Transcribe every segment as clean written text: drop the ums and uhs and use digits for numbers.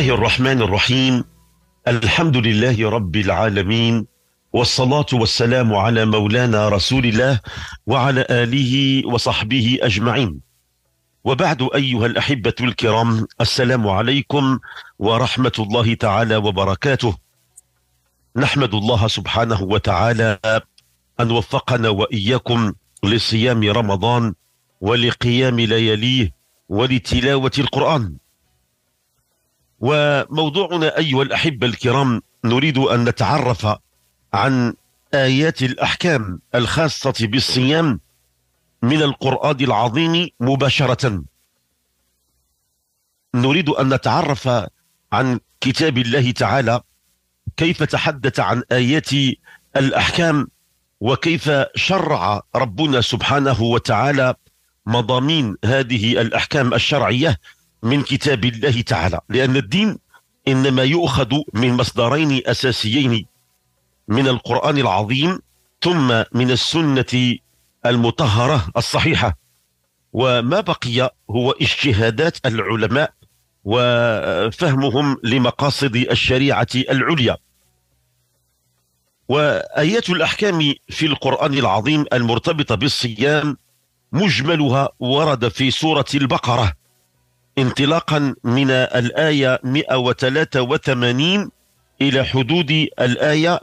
الرحمن الرحيم. الحمد لله رب العالمين، والصلاة والسلام على مولانا رسول الله وعلى آله وصحبه أجمعين. وبعد، أيها الأحبة الكرام، السلام عليكم ورحمة الله تعالى وبركاته. نحمد الله سبحانه وتعالى أن وفقنا وإياكم لصيام رمضان ولقيام لياليه ولتلاوة القرآن. وموضوعنا أيها الأحبة الكرام، نريد أن نتعرف عن آيات الأحكام الخاصة بالصيام من القرآن العظيم مباشرة. نريد أن نتعرف عن كتاب الله تعالى، كيف تحدث عن آيات الأحكام، وكيف شرع ربنا سبحانه وتعالى مضامين هذه الأحكام الشرعية من كتاب الله تعالى، لأن الدين إنما يؤخذ من مصدرين أساسيين، من القرآن العظيم ثم من السنة المطهرة الصحيحة، وما بقي هو اجتهادات العلماء وفهمهم لمقاصد الشريعة العليا. وآيات الأحكام في القرآن العظيم المرتبطة بالصيام مجملها ورد في سورة البقرة، انطلاقا من الآية 183 إلى حدود الآية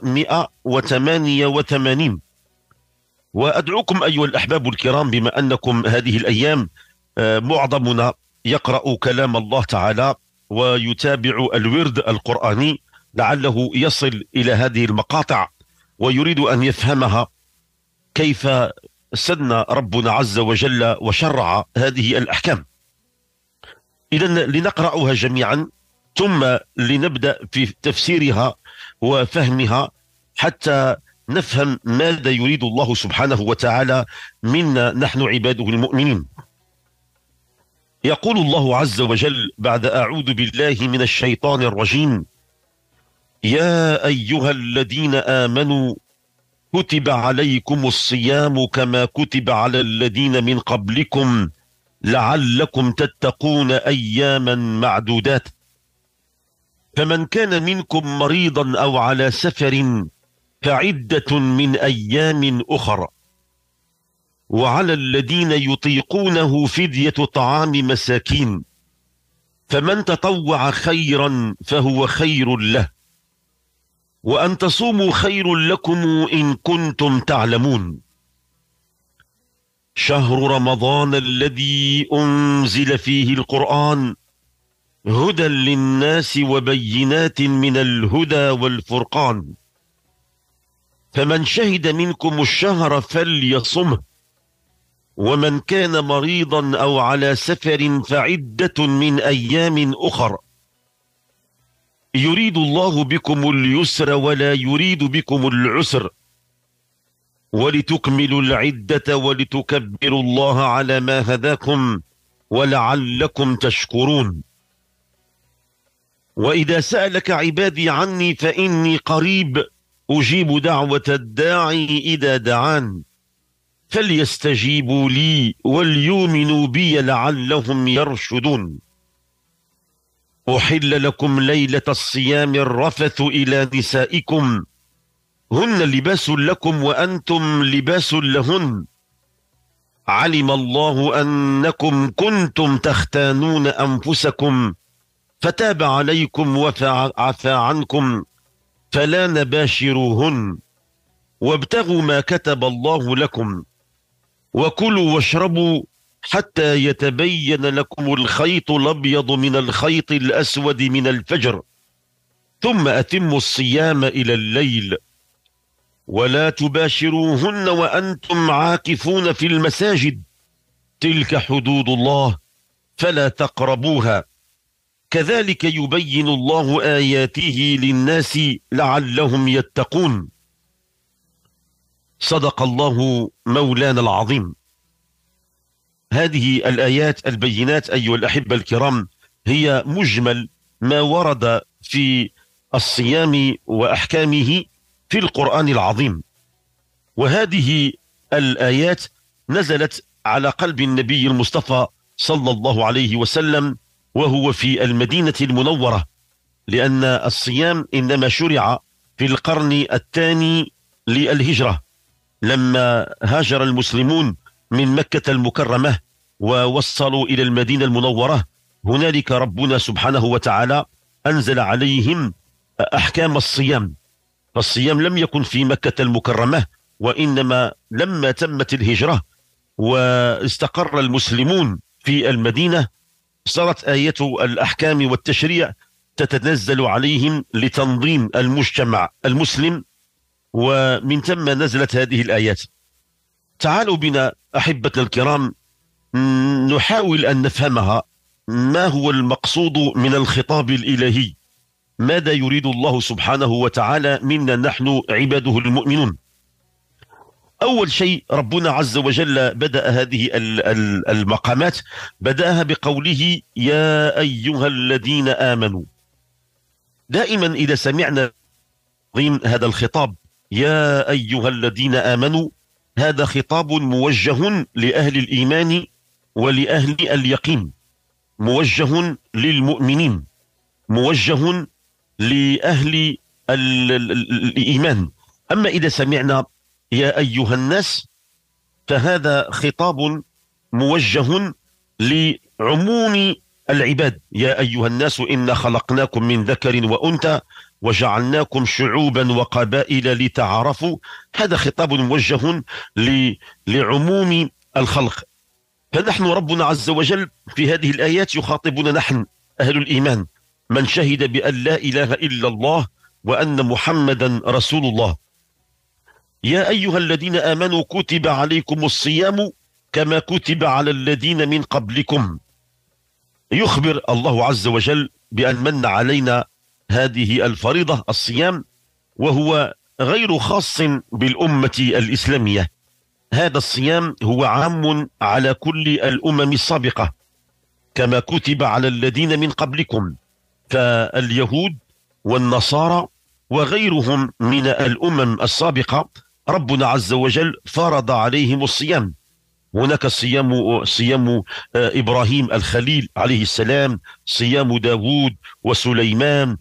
188. وأدعوكم أيها الأحباب الكرام، بما أنكم هذه الأيام معظمنا يقرأ كلام الله تعالى ويتابع الورد القرآني، لعله يصل إلى هذه المقاطع ويريد أن يفهمها، كيف سن ربنا عز وجل وشرع هذه الأحكام. إذن لنقرأها جميعا، ثم لنبدأ في تفسيرها وفهمها حتى نفهم ماذا يريد الله سبحانه وتعالى منا نحن عباده المؤمنين. يقول الله عز وجل بعد أعوذ بالله من الشيطان الرجيم: يا أيها الذين آمنوا كتب عليكم الصيام كما كتب على الذين من قبلكم لعلكم تتقون أياما معدودات، فمن كان منكم مريضا أو على سفر فعدة من أيام أخر، وعلى الذين يطيقونه فدية طعام مساكين، فمن تطوع خيرا فهو خير له، وأن تصوموا خير لكم إن كنتم تعلمون. شهر رمضان الذي أنزل فيه القرآن هدى للناس وبينات من الهدى والفرقان، فمن شهد منكم الشهر فليصمه، ومن كان مريضا أو على سفر فعدة من أيام أخر، يريد الله بكم اليسر ولا يريد بكم العسر، ولتكملوا العدة ولتكبروا الله على ما هداكم ولعلكم تشكرون. وإذا سألك عبادي عني فإني قريب أجيب دعوة الداعي إذا دعان، فليستجيبوا لي وليؤمنوا بي لعلهم يرشدون. أحل لكم ليلة الصيام الرفث إلى نسائكم هن لباس لكم وأنتم لباس لهن، علم الله أنكم كنتم تختانون أنفسكم فتاب عليكم وعفى عنكم، فلا نباشروهن، وابتغوا ما كتب الله لكم، وكلوا واشربوا حتى يتبين لكم الخيط الأبيض من الخيط الأسود من الفجر، ثم أتموا الصيام إلى الليل، ولا تباشروهن وأنتم عاكفون في المساجد، تلك حدود الله فلا تقربوها، كذلك يبين الله آياته للناس لعلهم يتقون. صدق الله مولانا العظيم. هذه الآيات البينات أيها الأحبة الكرام هي مجمل ما ورد في الصيام وأحكامه في القرآن العظيم، وهذه الآيات نزلت على قلب النبي المصطفى صلى الله عليه وسلم وهو في المدينة المنورة، لأن الصيام إنما شرع في القرن الثاني للهجرة، لما هاجر المسلمون من مكة المكرمة ووصلوا إلى المدينة المنورة. هنالك ربنا سبحانه وتعالى أنزل عليهم أحكام الصيام. فالصيام لم يكن في مكة المكرمة، وإنما لما تمت الهجرة واستقر المسلمون في المدينة صارت آية الأحكام والتشريع تتنزل عليهم لتنظيم المجتمع المسلم، ومن ثم نزلت هذه الآيات. تعالوا بنا أحبتنا الكرام نحاول أن نفهمها. ما هو المقصود من الخطاب الإلهي؟ ماذا يريد الله سبحانه وتعالى منا نحن عباده المؤمنون؟ أول شيء ربنا عز وجل بدأ هذه المقامات، بدأها بقوله يا أيها الذين آمنوا. دائما إذا سمعنا هذا الخطاب يا أيها الذين آمنوا، هذا خطاب موجه لأهل الإيمان ولأهل اليقين، موجه للمؤمنين، موجه لأهل الإيمان. أما إذا سمعنا يا أيها الناس فهذا خطاب موجه لعموم العباد. يا أيها الناس إنا خلقناكم من ذكر وأنثى وجعلناكم شعوبا وقبائل لتعارفوا. هذا خطاب موجه لعموم الخلق. فنحن ربنا عز وجل في هذه الآيات يخاطبنا نحن أهل الإيمان، من شهد بأن لا إله إلا الله وأن محمدا رسول الله. يا أيها الذين آمنوا كتب عليكم الصيام كما كتب على الذين من قبلكم. يخبر الله عز وجل بأن من علينا هذه الفريضة الصيام، وهو غير خاص بالأمة الإسلامية. هذا الصيام هو عام على كل الأمم السابقة كما كتب على الذين من قبلكم. فاليهود والنصارى وغيرهم من الأمم السابقة ربنا عز وجل فرض عليهم الصيام. هناك صيام إبراهيم الخليل عليه السلام، صيام داود وسليمان،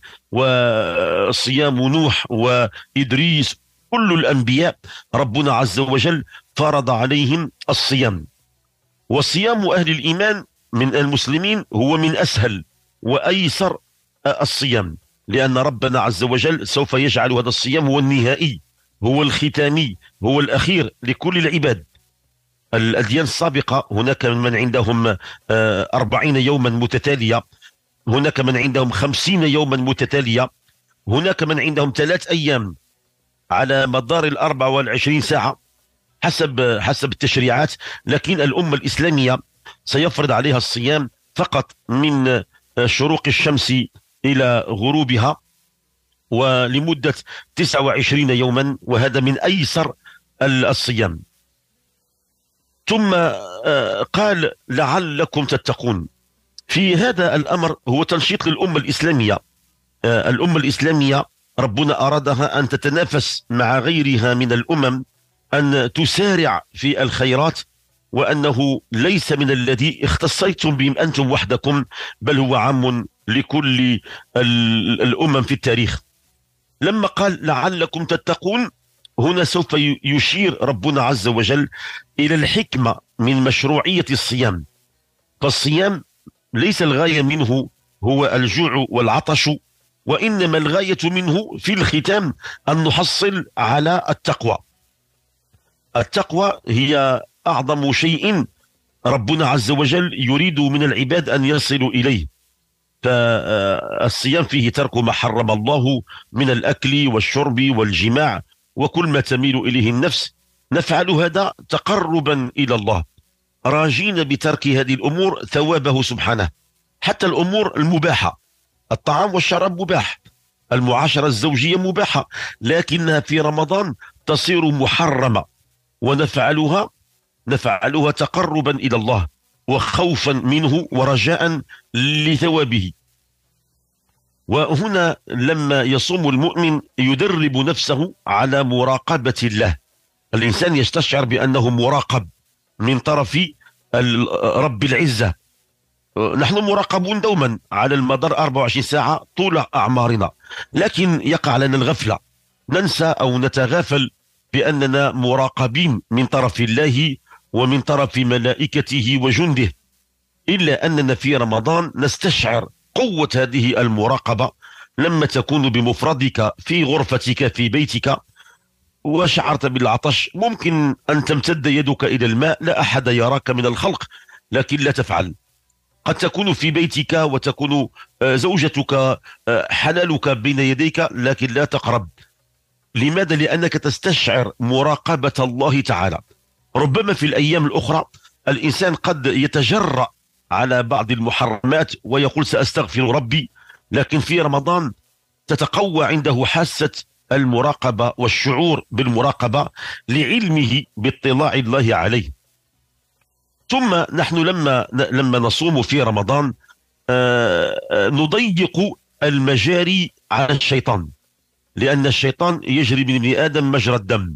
وصيام نوح وإدريس. كل الأنبياء ربنا عز وجل فرض عليهم الصيام. وصيام أهل الإيمان من المسلمين هو من أسهل وأيسر الصيام، لأن ربنا عز وجل سوف يجعل هذا الصيام هو النهائي، هو الختامي، هو الأخير لكل العباد. الأديان السابقة هناك من عندهم 40 يوما متتالية، هناك من عندهم 50 يوما متتالية، هناك من عندهم 3 أيام على مدار 24 ساعة حسب التشريعات. لكن الأمة الإسلامية سيفرض عليها الصيام فقط من شروق الشمس إلى غروبها، ولمدة 29 يوما، وهذا من أيسر الصيام. ثم قال لعلكم تتقون. في هذا الأمر هو تنشيط للأمة الإسلامية. الأمة الإسلامية ربنا أرادها أن تتنافس مع غيرها من الأمم، أن تسارع في الخيرات، وأنه ليس من الذي اختصيتم بهم أنتم وحدكم، بل هو عام لكل الأمم في التاريخ. لما قال لعلكم تتقون، هنا سوف يشير ربنا عز وجل إلى الحكمة من مشروعية الصيام. فالصيام ليس الغاية منه هو الجوع والعطش، وإنما الغاية منه في الختام أن نحصل على التقوى. التقوى هي أعظم شيء ربنا عز وجل يريد من العباد أن يصلوا إليه. فالصيام فيه ترك ما حرم الله من الأكل والشرب والجماع وكل ما تميل إليه النفس. نفعل هذا تقربا إلى الله، راجين بترك هذه الأمور ثوابه سبحانه. حتى الأمور المباحة، الطعام والشراب مباح، المعاشرة الزوجية مباحة، لكنها في رمضان تصير محرمة، ونفعلها تقربا إلى الله وخوفا منه ورجاء لثوابه. وهنا لما يصوم المؤمن يدرب نفسه على مراقبة الله. الإنسان يستشعر بأنه مراقب من طرف رب العزة، نحن مراقبون دوما على المدار 24 ساعة طول أعمارنا، لكن يقع لنا الغفلة، ننسى أو نتغافل بأننا مراقبين من طرف الله ومن طرف ملائكته وجنده. إلا أننا في رمضان نستشعر قوة هذه المراقبة لما تكون بمفردك في غرفتك في بيتك وشعرت بالعطش، ممكن أن تمتد يدك إلى الماء، لا أحد يراك من الخلق لكن لا تفعل. قد تكون في بيتك وتكون زوجتك حلالك بين يديك لكن لا تقرب. لماذا؟ لأنك تستشعر مراقبة الله تعالى. ربما في الأيام الأخرى الإنسان قد يتجرأ على بعض المحرمات ويقول سأستغفر ربي، لكن في رمضان تتقوى عنده حاسة المراقبة والشعور بالمراقبة لعلمه باطلاع الله عليه. ثم نحن لما نصوم في رمضان نضيق المجاري على الشيطان، لأن الشيطان يجري من ابن آدم مجرى الدم.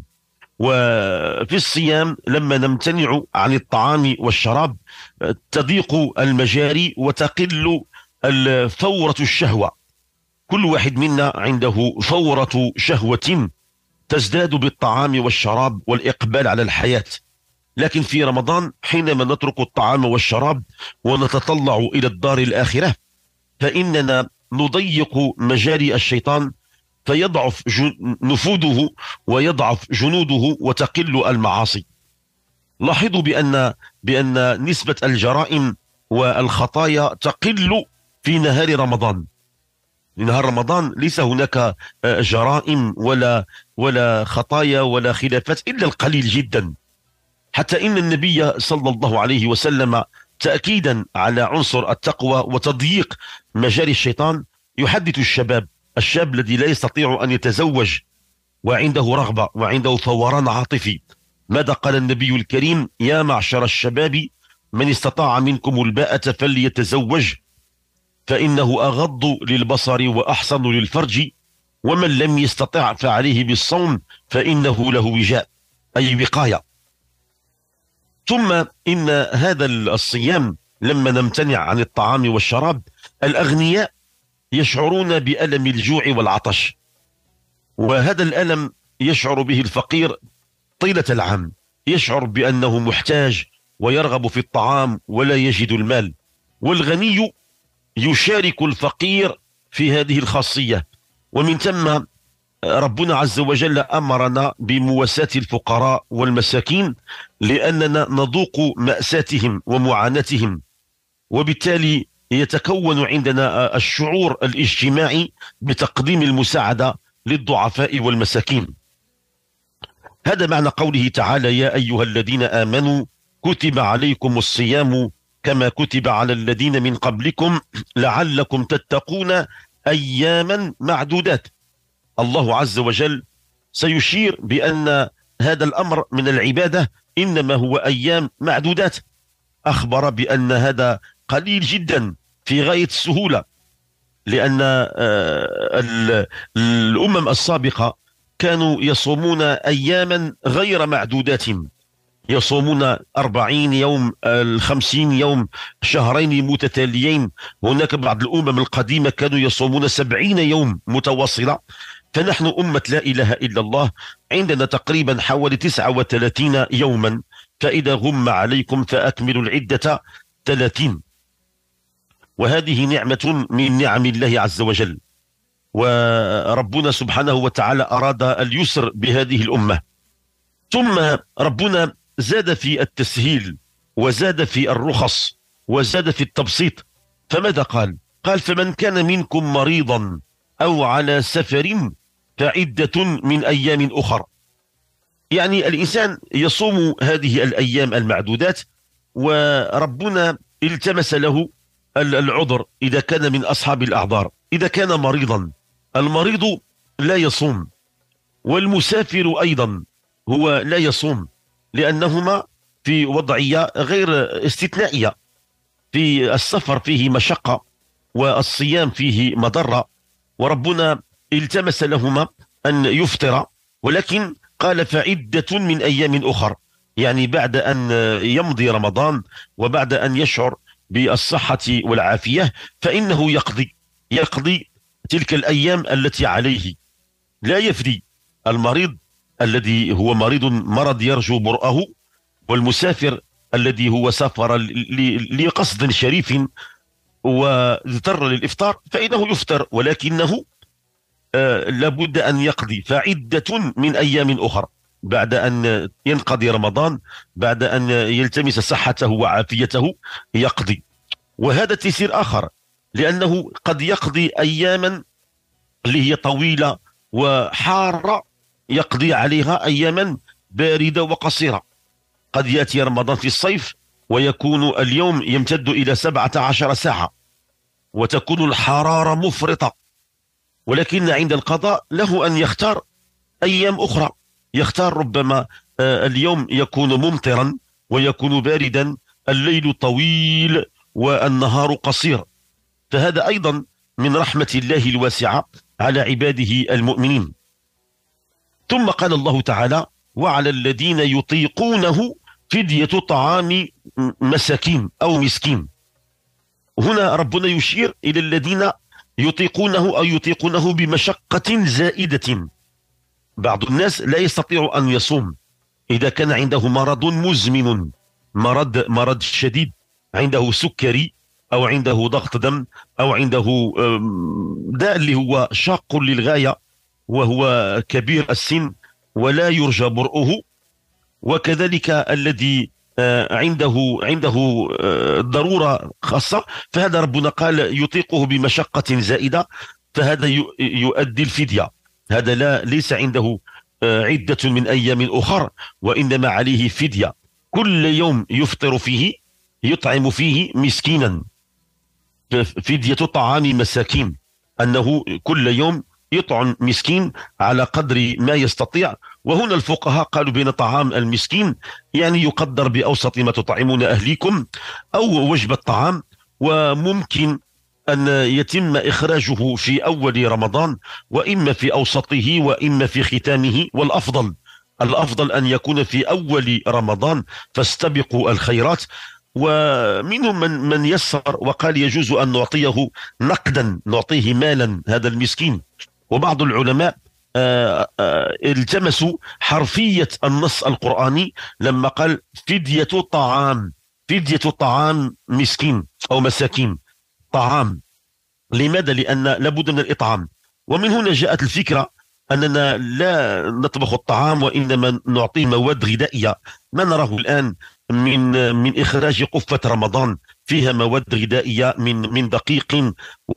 وفي الصيام لما نمتنع عن الطعام والشراب تضيق المجاري وتقل فورة الشهوة. كل واحد منا عنده فورة شهوة تزداد بالطعام والشراب والإقبال على الحياة. لكن في رمضان حينما نترك الطعام والشراب ونتطلع إلى الدار الآخرة فإننا نضيق مجاري الشيطان، فيضعف نفوذه ويضعف جنوده وتقل المعاصي. لاحظوا بأن نسبة الجرائم والخطايا تقل في نهار رمضان. نهار رمضان ليس هناك جرائم ولا خطايا ولا خلافات إلا القليل جدا. حتى إن النبي صلى الله عليه وسلم تأكيدا على عنصر التقوى وتضييق مجاري الشيطان يحدث الشاب الذي لا يستطيع أن يتزوج وعنده رغبة وعنده فوران عاطفي. ماذا قال النبي الكريم؟ يا معشر الشباب من استطاع منكم الباءة فليتزوج فإنه أغض للبصر وأحسن للفرج، ومن لم يستطع فعليه بالصوم فإنه له وجاء، أي وقاية. ثم إن هذا الصيام لما نمتنع عن الطعام والشراب الأغنياء يشعرون بألم الجوع والعطش، وهذا الألم يشعر به الفقير طيلة العام، يشعر بأنه محتاج ويرغب في الطعام ولا يجد المال. والغني يشارك الفقير في هذه الخاصية. ومن ثم ربنا عز وجل أمرنا بمواساة الفقراء والمساكين لأننا نذوق مأساتهم ومعاناتهم، وبالتالي يتكون عندنا الشعور الاجتماعي بتقديم المساعدة للضعفاء والمساكين. هذا معنى قوله تعالى يا أيها الذين آمنوا كتب عليكم الصيام كما كتب على الذين من قبلكم لعلكم تتقون أياما معدودات. الله عز وجل سيشير بأن هذا الأمر من العبادة إنما هو أيام معدودات. أخبر بأن هذا قليل جدا في غاية السهولة، لأن الأمم السابقة كانوا يصومون أياما غير معدودات، يصومون 40 يوم 50 يوم شهرين متتاليين. هناك بعض الأمم القديمة كانوا يصومون 70 يوم متواصلة. فنحن أمة لا إله إلا الله عندنا تقريبا حوالي 39 يوما، فإذا غم عليكم فأكملوا العدة 30. وهذه نعمة من نعم الله عز وجل، وربنا سبحانه وتعالى أراد اليسر بهذه الأمة. ثم ربنا زاد في التسهيل وزاد في الرخص وزاد في التبسيط. فماذا قال؟ قال فمن كان منكم مريضا أو على سفر فعدة من أيام أخر. يعني الإنسان يصوم هذه الأيام المعدودات، وربنا التمس له العذر إذا كان من أصحاب الأعذار. إذا كان مريضا، المريض لا يصوم، والمسافر أيضا هو لا يصوم، لأنهما في وضعية غير استثنائية. في السفر فيه مشقة والصيام فيه مضرة، وربنا التمس لهما أن يفطر، ولكن قال فعدة من أيام أخر. يعني بعد أن يمضي رمضان وبعد أن يشعر بالصحة والعافية فإنه يقضي تلك الأيام التي عليه. لا يفدي المريض الذي هو مرض يرجو برأه، والمسافر الذي هو سافر لقصد شريف واضطر للإفطار فإنه يفطر، ولكنه لابد أن يقضي فعدة من أيام أخرى بعد أن ينقضي رمضان، بعد أن يلتمس صحته وعافيته يقضي. وهذا تيسير آخر، لأنه قد يقضي أياما اللي هي طويلة وحارة، يقضي عليها أياما باردة وقصيرة. قد يأتي رمضان في الصيف ويكون اليوم يمتد إلى 17 ساعة وتكون الحرارة مفرطة، ولكن عند القضاء له أن يختار أيام أخرى. يختار ربما اليوم يكون ممطرا ويكون باردا، الليل طويل والنهار قصير. فهذا أيضا من رحمة الله الواسعة على عباده المؤمنين. ثم قال الله تعالى: وعلى الذين يطيقونه فدية طعام مساكين أو مسكين. هنا ربنا يشير إلى الذين يطيقونه أو يطيقونه بمشقة زائدة. بعض الناس لا يستطيع أن يصوم إذا كان عنده مرض مزمن، مرض شديد، عنده سكري أو عنده ضغط دم أو عنده داء اللي هو شاق للغاية وهو كبير السن ولا يرجى برؤه. وكذلك الذي عنده ضرورة خاصة، فهذا ربنا قال يطيقه بمشقة زائدة، فهذا يؤدي الفدية. هذا ليس عنده عدة من أيام أخر، وإنما عليه فدية. كل يوم يفطر فيه يطعم فيه مسكينا، فدية طعام مساكين، أنه كل يوم يطعم مسكين على قدر ما يستطيع. وهنا الفقهاء قالوا بين طعام المسكين يعني يقدر بأوسط ما تطعمون أهليكم أو وجبة طعام، وممكن أن يتم إخراجه في أول رمضان وإما في أوسطه وإما في ختامه، الأفضل أن يكون في أول رمضان، فاستبقوا الخيرات. ومنهم من يسر وقال يجوز أن نعطيه نقدا، نعطيه مالا هذا المسكين. وبعض العلماء التمسوا حرفية النص القرآني لما قال فدية طعام مسكين أو مساكين، طعام. لماذا؟ لأن لابد من الإطعام. ومن هنا جاءت الفكرة أننا لا نطبخ الطعام وإنما نعطيه مواد غذائية. ما نراه الآن من إخراج قفة رمضان فيها مواد غذائية من دقيق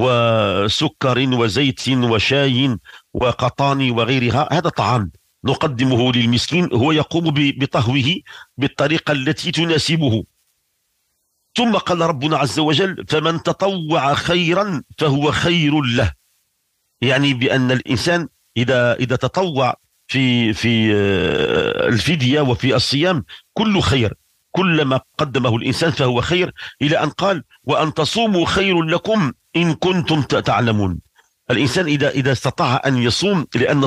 وسكر وزيت وشاي وقطان وغيرها، هذا طعام نقدمه للمسكين، هو يقوم بطهوه بالطريقة التي تناسبه. ثم قال ربنا عز وجل: فمن تطوع خيرا فهو خير له. يعني بأن الإنسان إذا تطوع في الفدية وفي الصيام كل خير، كلما قدمه الإنسان فهو خير، إلى أن قال: وأن تصوموا خير لكم إن كنتم تعلمون. الإنسان إذا استطاع أن يصوم، لأن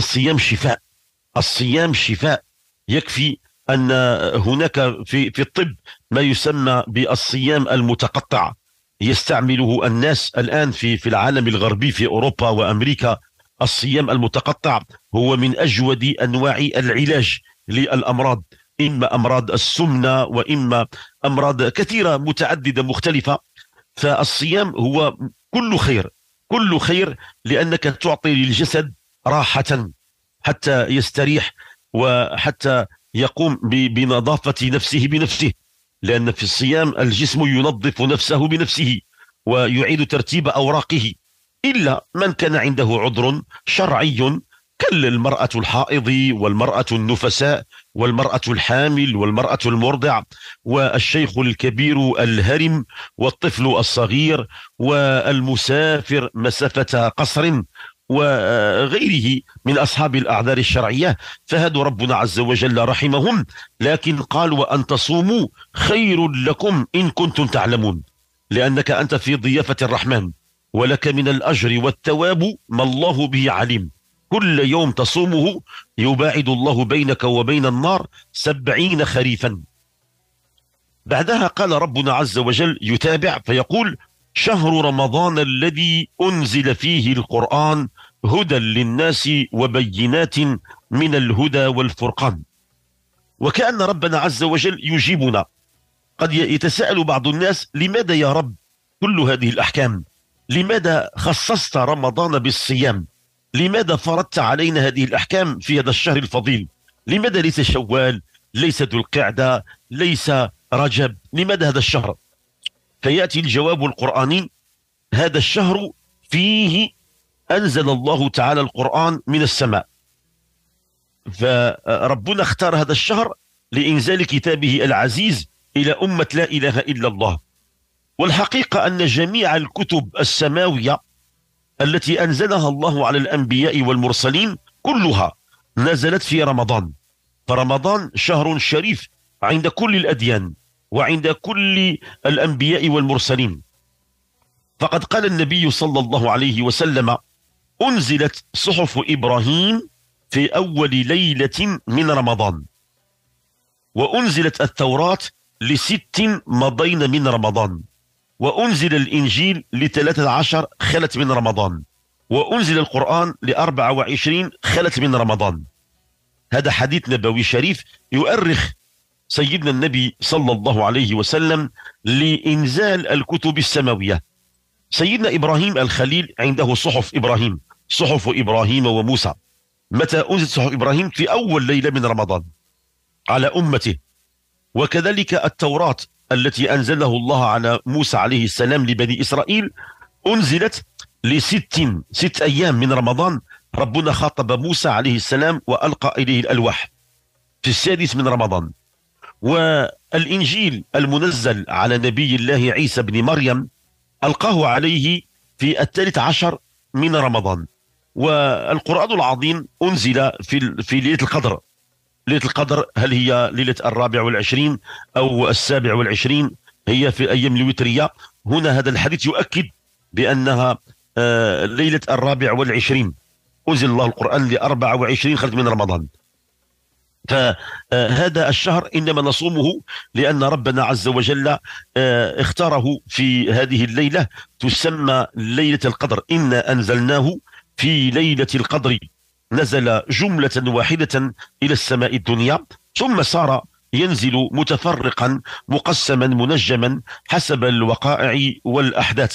الصيام شفاء. يكفي أن هناك في الطب ما يسمى بالصيام المتقطع، يستعمله الناس الآن في العالم الغربي في أوروبا وأمريكا. الصيام المتقطع هو من أجود أنواع العلاج للأمراض، إما أمراض السمنة وإما أمراض كثيرة متعددة مختلفة. فالصيام هو كل خير، لأنك تعطي للجسد راحة حتى يستريح وحتى يقوم بنظافة نفسه بنفسه، لأن في الصيام الجسم ينظف نفسه بنفسه ويعيد ترتيب أوراقه، إلا من كان عنده عذر شرعي كالمرأة الحائض والمرأة النفساء والمرأة الحامل والمرأة المرضع والشيخ الكبير الهرم والطفل الصغير والمسافر مسافة قصر وغيره من أصحاب الأعذار الشرعية. فهذا ربنا عز وجل رحمهم، لكن قال: وأن تصوموا خير لكم إن كنتم تعلمون، لأنك أنت في ضيافة الرحمن ولك من الأجر والثواب ما الله به عليم. كل يوم تصومه يباعد الله بينك وبين النار 70 خريفا. بعدها قال ربنا عز وجل يتابع فيقول: شهر رمضان الذي أنزل فيه القرآن هدى للناس وبينات من الهدى والفرقان. وكأن ربنا عز وجل يجيبنا. قد يتساءل بعض الناس: لماذا يا رب كل هذه الأحكام؟ لماذا خصصت رمضان بالصيام؟ لماذا فرضت علينا هذه الأحكام في هذا الشهر الفضيل؟ لماذا ليس شوال، ليس ذو القعدة، ليس رجب؟ لماذا هذا الشهر؟ فيأتي الجواب القرآني: هذا الشهر فيه أنزل الله تعالى القرآن من السماء. فربنا اختار هذا الشهر لإنزال كتابه العزيز إلى أمة لا إله إلا الله. والحقيقة أن جميع الكتب السماوية التي أنزلها الله على الأنبياء والمرسلين كلها نزلت في رمضان. فرمضان شهر شريف عند كل الأديان وعند كل الأنبياء والمرسلين. فقد قال النبي صلى الله عليه وسلم: أنزلت صحف إبراهيم في أول ليلة من رمضان، وأنزلت التوراة ل6 مضين من رمضان، وأنزل الإنجيل ل13 خلت من رمضان، وأنزل القرآن ل24 خلت من رمضان. هذا حديث نبوي شريف يؤرخ سيدنا النبي صلى الله عليه وسلم لإنزال الكتب السماوية. سيدنا إبراهيم الخليل عنده صحف إبراهيم، صحف إبراهيم وموسى. متى أنزل صحف إبراهيم؟ في أول ليلة من رمضان على أمته. وكذلك التوراة التي أنزله الله على موسى عليه السلام لبني إسرائيل أنزلت ست أيام من رمضان. ربنا خاطب موسى عليه السلام وألقى إليه الألواح في 6 من رمضان. والإنجيل المنزل على نبي الله عيسى بن مريم ألقاه عليه في 13 من رمضان. والقرآن العظيم أنزل في ليلة القدر. ليلة القدر هل هي ليلة 24 أو 27؟ هي في أيام الوترية. هنا هذا الحديث يؤكد بأنها ليلة 24. أنزل الله القرآن ل24 خرج من رمضان. فهذا الشهر إنما نصومه لأن ربنا عز وجل اختاره في هذه الليلة تسمى ليلة القدر. إنا أنزلناه في ليلة القدر، نزل جملة واحدة إلى السماء الدنيا، ثم صار ينزل متفرقا مقسما منجما حسب الوقائع والأحداث،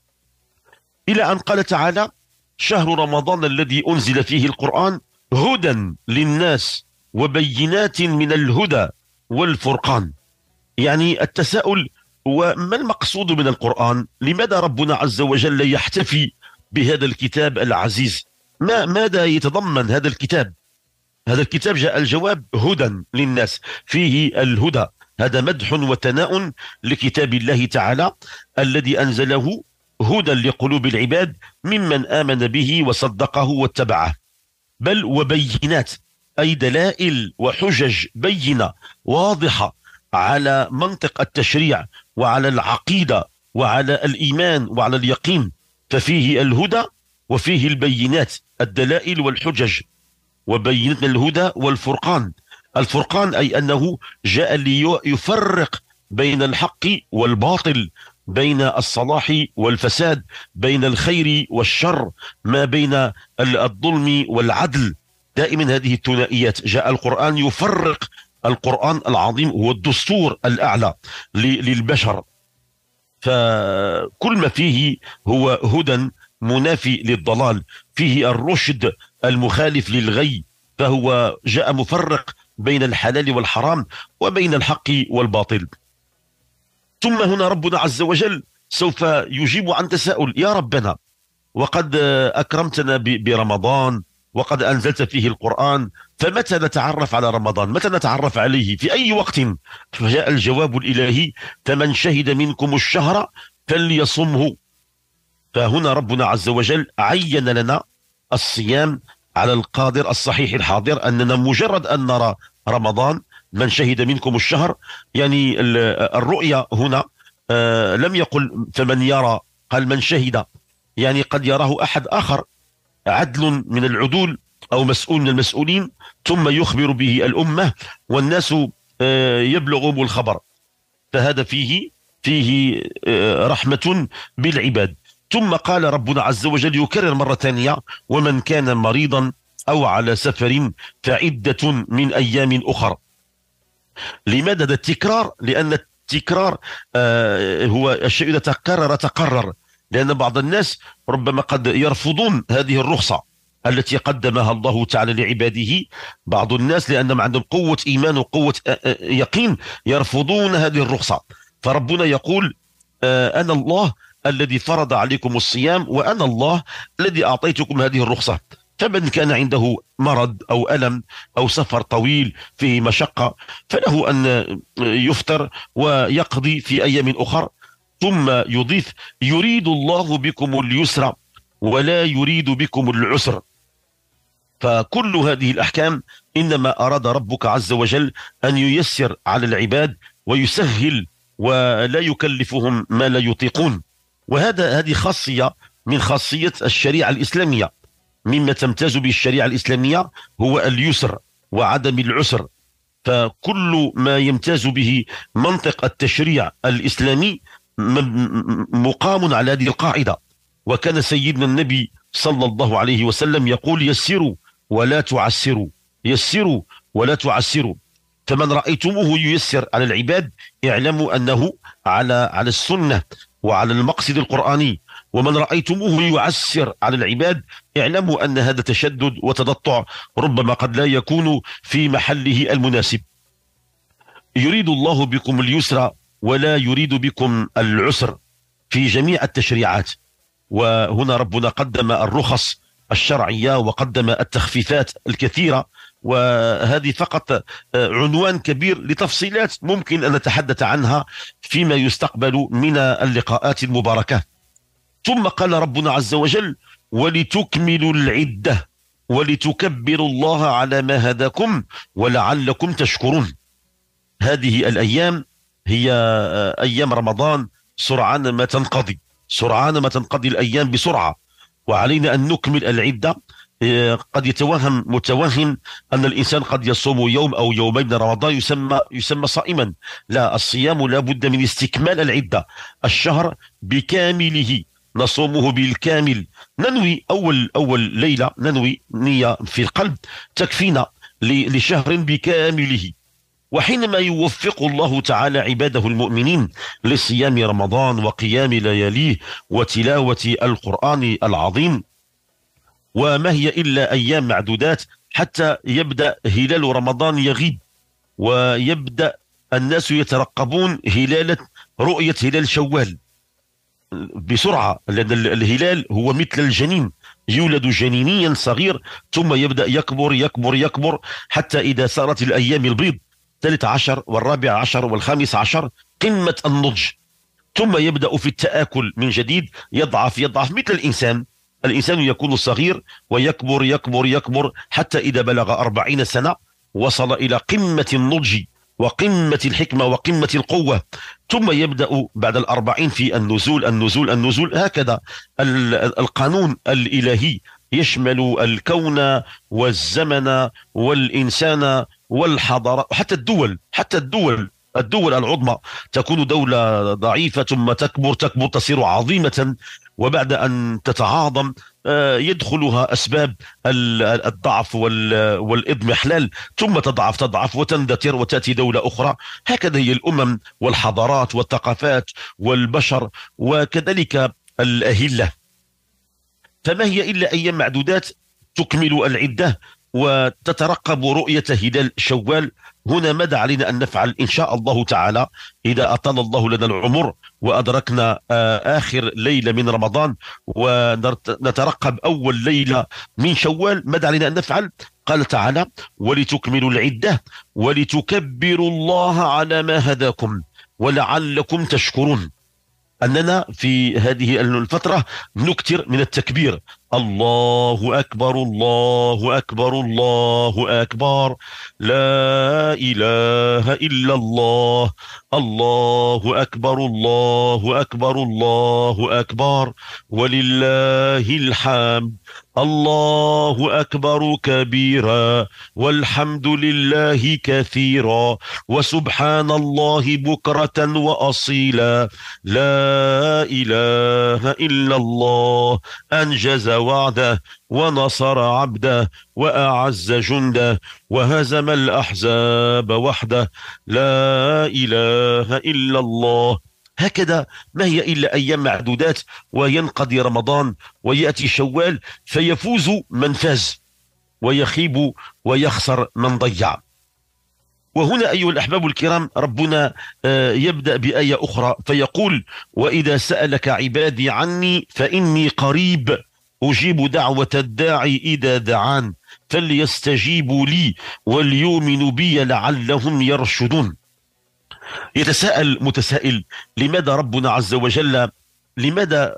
إلى أن قال تعالى: شهر رمضان الذي أنزل فيه القرآن هدى للناس وبينات من الهدى والفرقان. يعني التساؤل هو: ما المقصود من القرآن؟ لماذا ربنا عز وجل يحتفي بهذا الكتاب العزيز؟ ماذا يتضمن هذا الكتاب؟ هذا الكتاب جاء الجواب: هدى للناس، فيه الهدى. هذا مدح وثناء لكتاب الله تعالى الذي أنزله هدى لقلوب العباد ممن آمن به وصدقه واتبعه. بل وبينات، أي دلائل وحجج بينة واضحة على منطق التشريع وعلى العقيدة وعلى الإيمان وعلى اليقين. ففيه الهدى وفيه البينات، الدلائل والحجج. وبينت الهدى والفرقان. الفرقان أي أنه جاء ليفرق بين الحق والباطل، بين الصلاح والفساد، بين الخير والشر، ما بين الظلم والعدل. دائما هذه الثنائيات جاء القرآن يفرق. القرآن العظيم هو الدستور الأعلى للبشر. فكل ما فيه هو هدى منافي للضلال، فيه الرشد المخالف للغي، فهو جاء مفرق بين الحلال والحرام وبين الحق والباطل. ثم هنا ربنا عز وجل سوف يجيب عن تساؤل: يا ربنا، وقد أكرمتنا برمضان وقد أنزلت فيه القرآن، فمتى نتعرف على رمضان؟ متى نتعرف عليه؟ في أي وقت؟ فجاء الجواب الإلهي: فمن شهد منكم الشهر فليصمه. فهنا ربنا عز وجل عين لنا الصيام على القادر الصحيح الحاضر، أننا مجرد أن نرى رمضان، من شهد منكم الشهر، يعني الرؤية هنا لم يقل فمن يرى، قال من شهد. يعني قد يراه أحد آخر، عدل من العدول أو مسؤول من المسؤولين، ثم يخبر به الأمة والناس يبلغهم الخبر. فهذا فيه رحمة بالعباد. ثم قال ربنا عز وجل يكرر مرة ثانية: ومن كان مريضا أو على سفر فعدة من أيام أخر. لماذا هذا التكرار؟ لأن التكرار هو الشيء إذا تكرر تقرر، لأن بعض الناس ربما قد يرفضون هذه الرخصة التي قدمها الله تعالى لعباده. بعض الناس لأنهم عندهم قوة إيمان وقوة يقين يرفضون هذه الرخصة. فربنا يقول: أنا الله الذي فرض عليكم الصيام، وأنا الله الذي أعطيتكم هذه الرخصة. فمن كان عنده مرض أو ألم أو سفر طويل فيه مشقة فله أن يفطر ويقضي في أيام أخر. ثم يضيف: يريد الله بكم اليسر ولا يريد بكم العسر. فكل هذه الأحكام إنما أراد ربك عز وجل أن ييسر على العباد ويسهل ولا يكلفهم ما لا يطيقون. هذه خاصية من خاصية الشريعة الإسلامية. مما تمتاز به الشريعة الإسلامية هو اليسر وعدم العسر. فكل ما يمتاز به منطق التشريع الإسلامي مقام على هذه القاعدة. وكان سيدنا النبي صلى الله عليه وسلم يقول: يسروا ولا تعسروا، يسروا ولا تعسروا. فمن رأيتموه ييسر على العباد اعلموا أنه على السنة وعلى المقصد القرآني، ومن رأيتموه يعسر على العباد اعلموا أن هذا تشدد وتنطع ربما قد لا يكون في محله المناسب. يريد الله بكم اليسر ولا يريد بكم العسر في جميع التشريعات. وهنا ربنا قدم الرخص الشرعية وقدم التخفيفات الكثيرة، وهذه فقط عنوان كبير لتفصيلات ممكن أن نتحدث عنها فيما يستقبل من اللقاءات المباركة. ثم قال ربنا عز وجل: ولتكملوا العدة ولتكبروا الله على ما هداكم ولعلكم تشكرون. هذه الأيام هي أيام رمضان، سرعان ما تنقضي، سرعان ما تنقضي الأيام بسرعة، وعلينا أن نكمل العدة. قد يتوهم متوهم أن الإنسان قد يصوم يوم أو يومين من رمضان يسمى صائما. لا، الصيام لا بد من استكمال العدة. الشهر بكامله نصومه بالكامل، ننوي أول ليلة، ننوي نية في القلب تكفينا لشهر بكامله. وحينما يوفق الله تعالى عباده المؤمنين لصيام رمضان وقيام لياليه وتلاوة القرآن العظيم، وما هي إلا أيام معدودات حتى يبدأ هلال رمضان يغيب، ويبدأ الناس يترقبون رؤية هلال شوال بسرعة، لأن الهلال هو مثل الجنين، يولد جنينيا صغير ثم يبدأ يكبر يكبر يكبر حتى إذا صارت الأيام البيض 13 والرابع عشر والخامس عشر قمة النضج، ثم يبدأ في التآكل من جديد، يضعف مثل الإنسان. الإنسان يكون صغير ويكبر يكبر يكبر حتى إذا بلغ 40 سنة وصل إلى قمة النضج وقمة الحكمة وقمة القوة، ثم يبدأ بعد 40 في النزول النزول النزول. هكذا القانون الإلهي يشمل الكون والزمن والإنسان والحضارة، حتى الدول العظمى تكون دولة ضعيفة ثم تكبر تصير عظيمة، وبعد أن تتعاظم يدخلها أسباب الضعف والإضمحلال، ثم تضعف وتندثر وتأتي دولة أخرى. هكذا هي الأمم والحضارات والثقافات والبشر وكذلك الأهلة. فما هي إلا أيام معدودات تكمل العدة وتترقب رؤية هلال شوال. هنا ماذا علينا أن نفعل إن شاء الله تعالى إذا أطال الله لنا العمر وأدركنا آخر ليلة من رمضان ونترقب أول ليلة من شوال؟ ماذا علينا أن نفعل؟ قال تعالى: ولتكملوا العدة ولتكبروا الله على ما هداكم ولعلكم تشكرون. أننا في هذه الفترة نكثر من التكبير: الله أكبر الله أكبر الله أكبر، لا إله إلا الله، الله أكبر الله أكبر الله أكبر، ولله الحمد، الله أكبر كبيرا والحمد لله كثيرا وسبحان الله بكرة وأصيلا لا إله إلا الله أنجز وعده ونصر عبده وأعز جنده وهزم الأحزاب وحده لا إله إلا الله. هكذا ما هي إلا أيام معدودات وينقضي رمضان ويأتي شوال، فيفوز من فاز ويخيب ويخسر من ضيع. وهنا أيها الأحباب الكرام ربنا يبدأ بآية أخرى فيقول: وإذا سألك عبادي عني فإني قريب أجيب دعوة الداعي إذا دعان فليستجيبوا لي وليؤمنوا بي لعلهم يرشدون. يتساءل متسائل: لماذا ربنا عز وجل، لماذا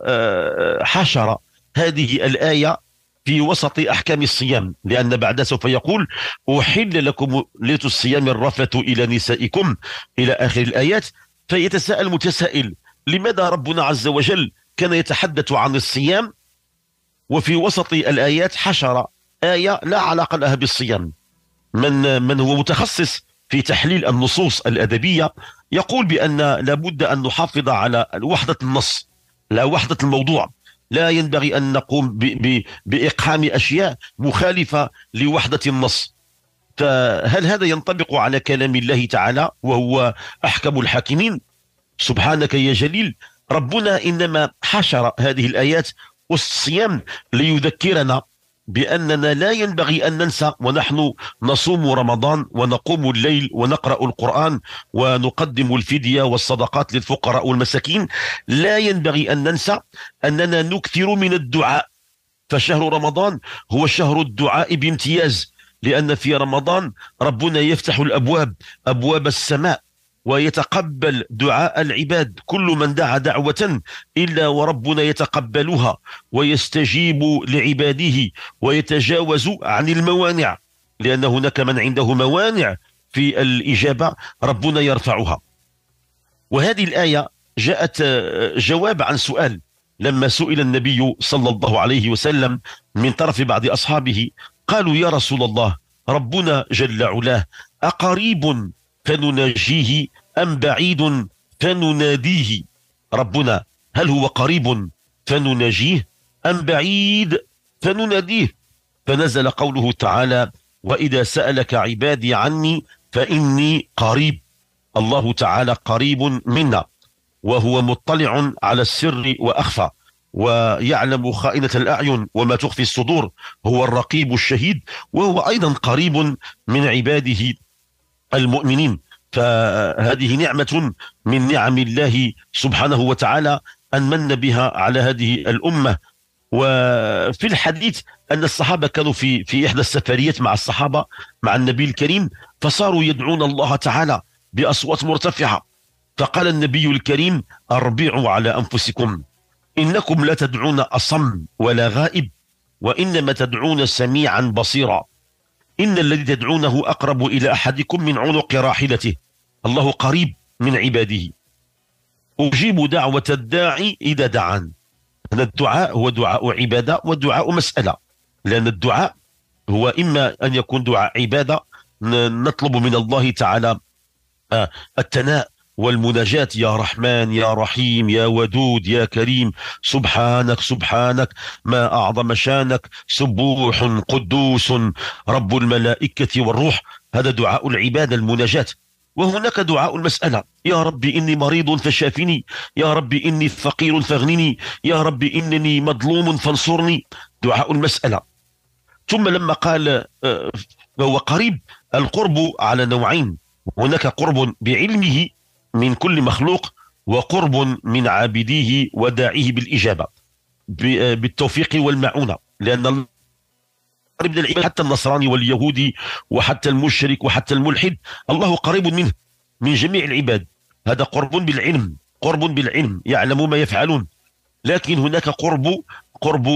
حشر هذه الآية في وسط أحكام الصيام؟ لأن بعد سوف يقول: أحل لكم ليلة الصيام الرفث إلى نسائكم إلى آخر الآيات. فيتساءل متسائل: لماذا ربنا عز وجل كان يتحدث عن الصيام وفي وسط الآيات حشر آية لا علاقة لها بالصيام؟ من هو متخصص في تحليل النصوص الأدبية يقول بأن لابد أن نحافظ على وحدة النص، لا وحدة الموضوع. لا ينبغي أن نقوم بإقحام أشياء مخالفة لوحدة النص. فهل هذا ينطبق على كلام الله تعالى وهو أحكم الحاكمين؟ سبحانك يا جليل. ربنا إنما حشر هذه الآيات والصيام ليذكرنا بأننا لا ينبغي أن ننسى ونحن نصوم رمضان ونقوم الليل ونقرأ القرآن ونقدم الفدية والصدقات للفقراء والمساكين. لا ينبغي أن ننسى أننا نكثر من الدعاء، فشهر رمضان هو شهر الدعاء بامتياز، لأن في رمضان ربنا يفتح الأبواب، أبواب السماء، ويتقبل دعاء العباد. كل من دعا دعوة إلا وربنا يتقبلها ويستجيب لعباده ويتجاوز عن الموانع، لأن هناك من عنده موانع في الإجابة ربنا يرفعها. وهذه الآية جاءت جواب عن سؤال لما سئل النبي صلى الله عليه وسلم من طرف بعض أصحابه، قالوا: يا رسول الله، ربنا جل علاه أقريب فنناجيه أم بعيد فنناديه؟ ربنا هل هو قريب فنناجيه أم بعيد فنناديه؟ فنزل قوله تعالى: وإذا سألك عبادي عني فإني قريب. الله تعالى قريب منا، وهو مطلع على السر وأخفى، ويعلم خائنة الأعين وما تخفي الصدور. هو الرقيب الشهيد، وهو أيضا قريب من عباده المؤمنين. فهذه نعمة من نعم الله سبحانه وتعالى أن من بها على هذه الأمة. وفي الحديث أن الصحابة كانوا في إحدى السفريات مع الصحابة مع النبي الكريم، فصاروا يدعون الله تعالى بأصوات مرتفعة. فقال النبي الكريم: أربعوا على أنفسكم، إنكم لا تدعون أصم ولا غائب، وإنما تدعون سميعا بصيرا. إن الذي تدعونه أقرب إلى أحدكم من عنق راحلته. الله قريب من عباده. أجيب دعوة الداعي إذا دعان. هذا الدعاء هو دعاء عبادة ودعاء مسألة، لأن الدعاء هو إما أن يكون دعاء عبادة نطلب من الله تعالى الثناء والمناجاة: يا رحمن يا رحيم يا ودود يا كريم، سبحانك سبحانك ما أعظم شانك، سبوح قدوس رب الملائكة والروح. هذا دعاء العبادة المناجاة. وهناك دعاء المسألة: يا رب إني مريض فشافني، يا رب إني فقير فاغنني، يا رب إنني مظلوم فانصرني. دعاء المسألة. ثم لما قال فهو قريب، القرب على نوعين: هناك قرب بعلمه من كل مخلوق، وقرب من عابديه وداعيه بالإجابة بالتوفيق والمعونة. لأن الله قريب من العباد، حتى النصراني واليهودي وحتى المشرك وحتى الملحد الله قريب منه، من جميع العباد. هذا قرب بالعلم، قرب بالعلم، يعلم ما يفعلون. لكن هناك قرب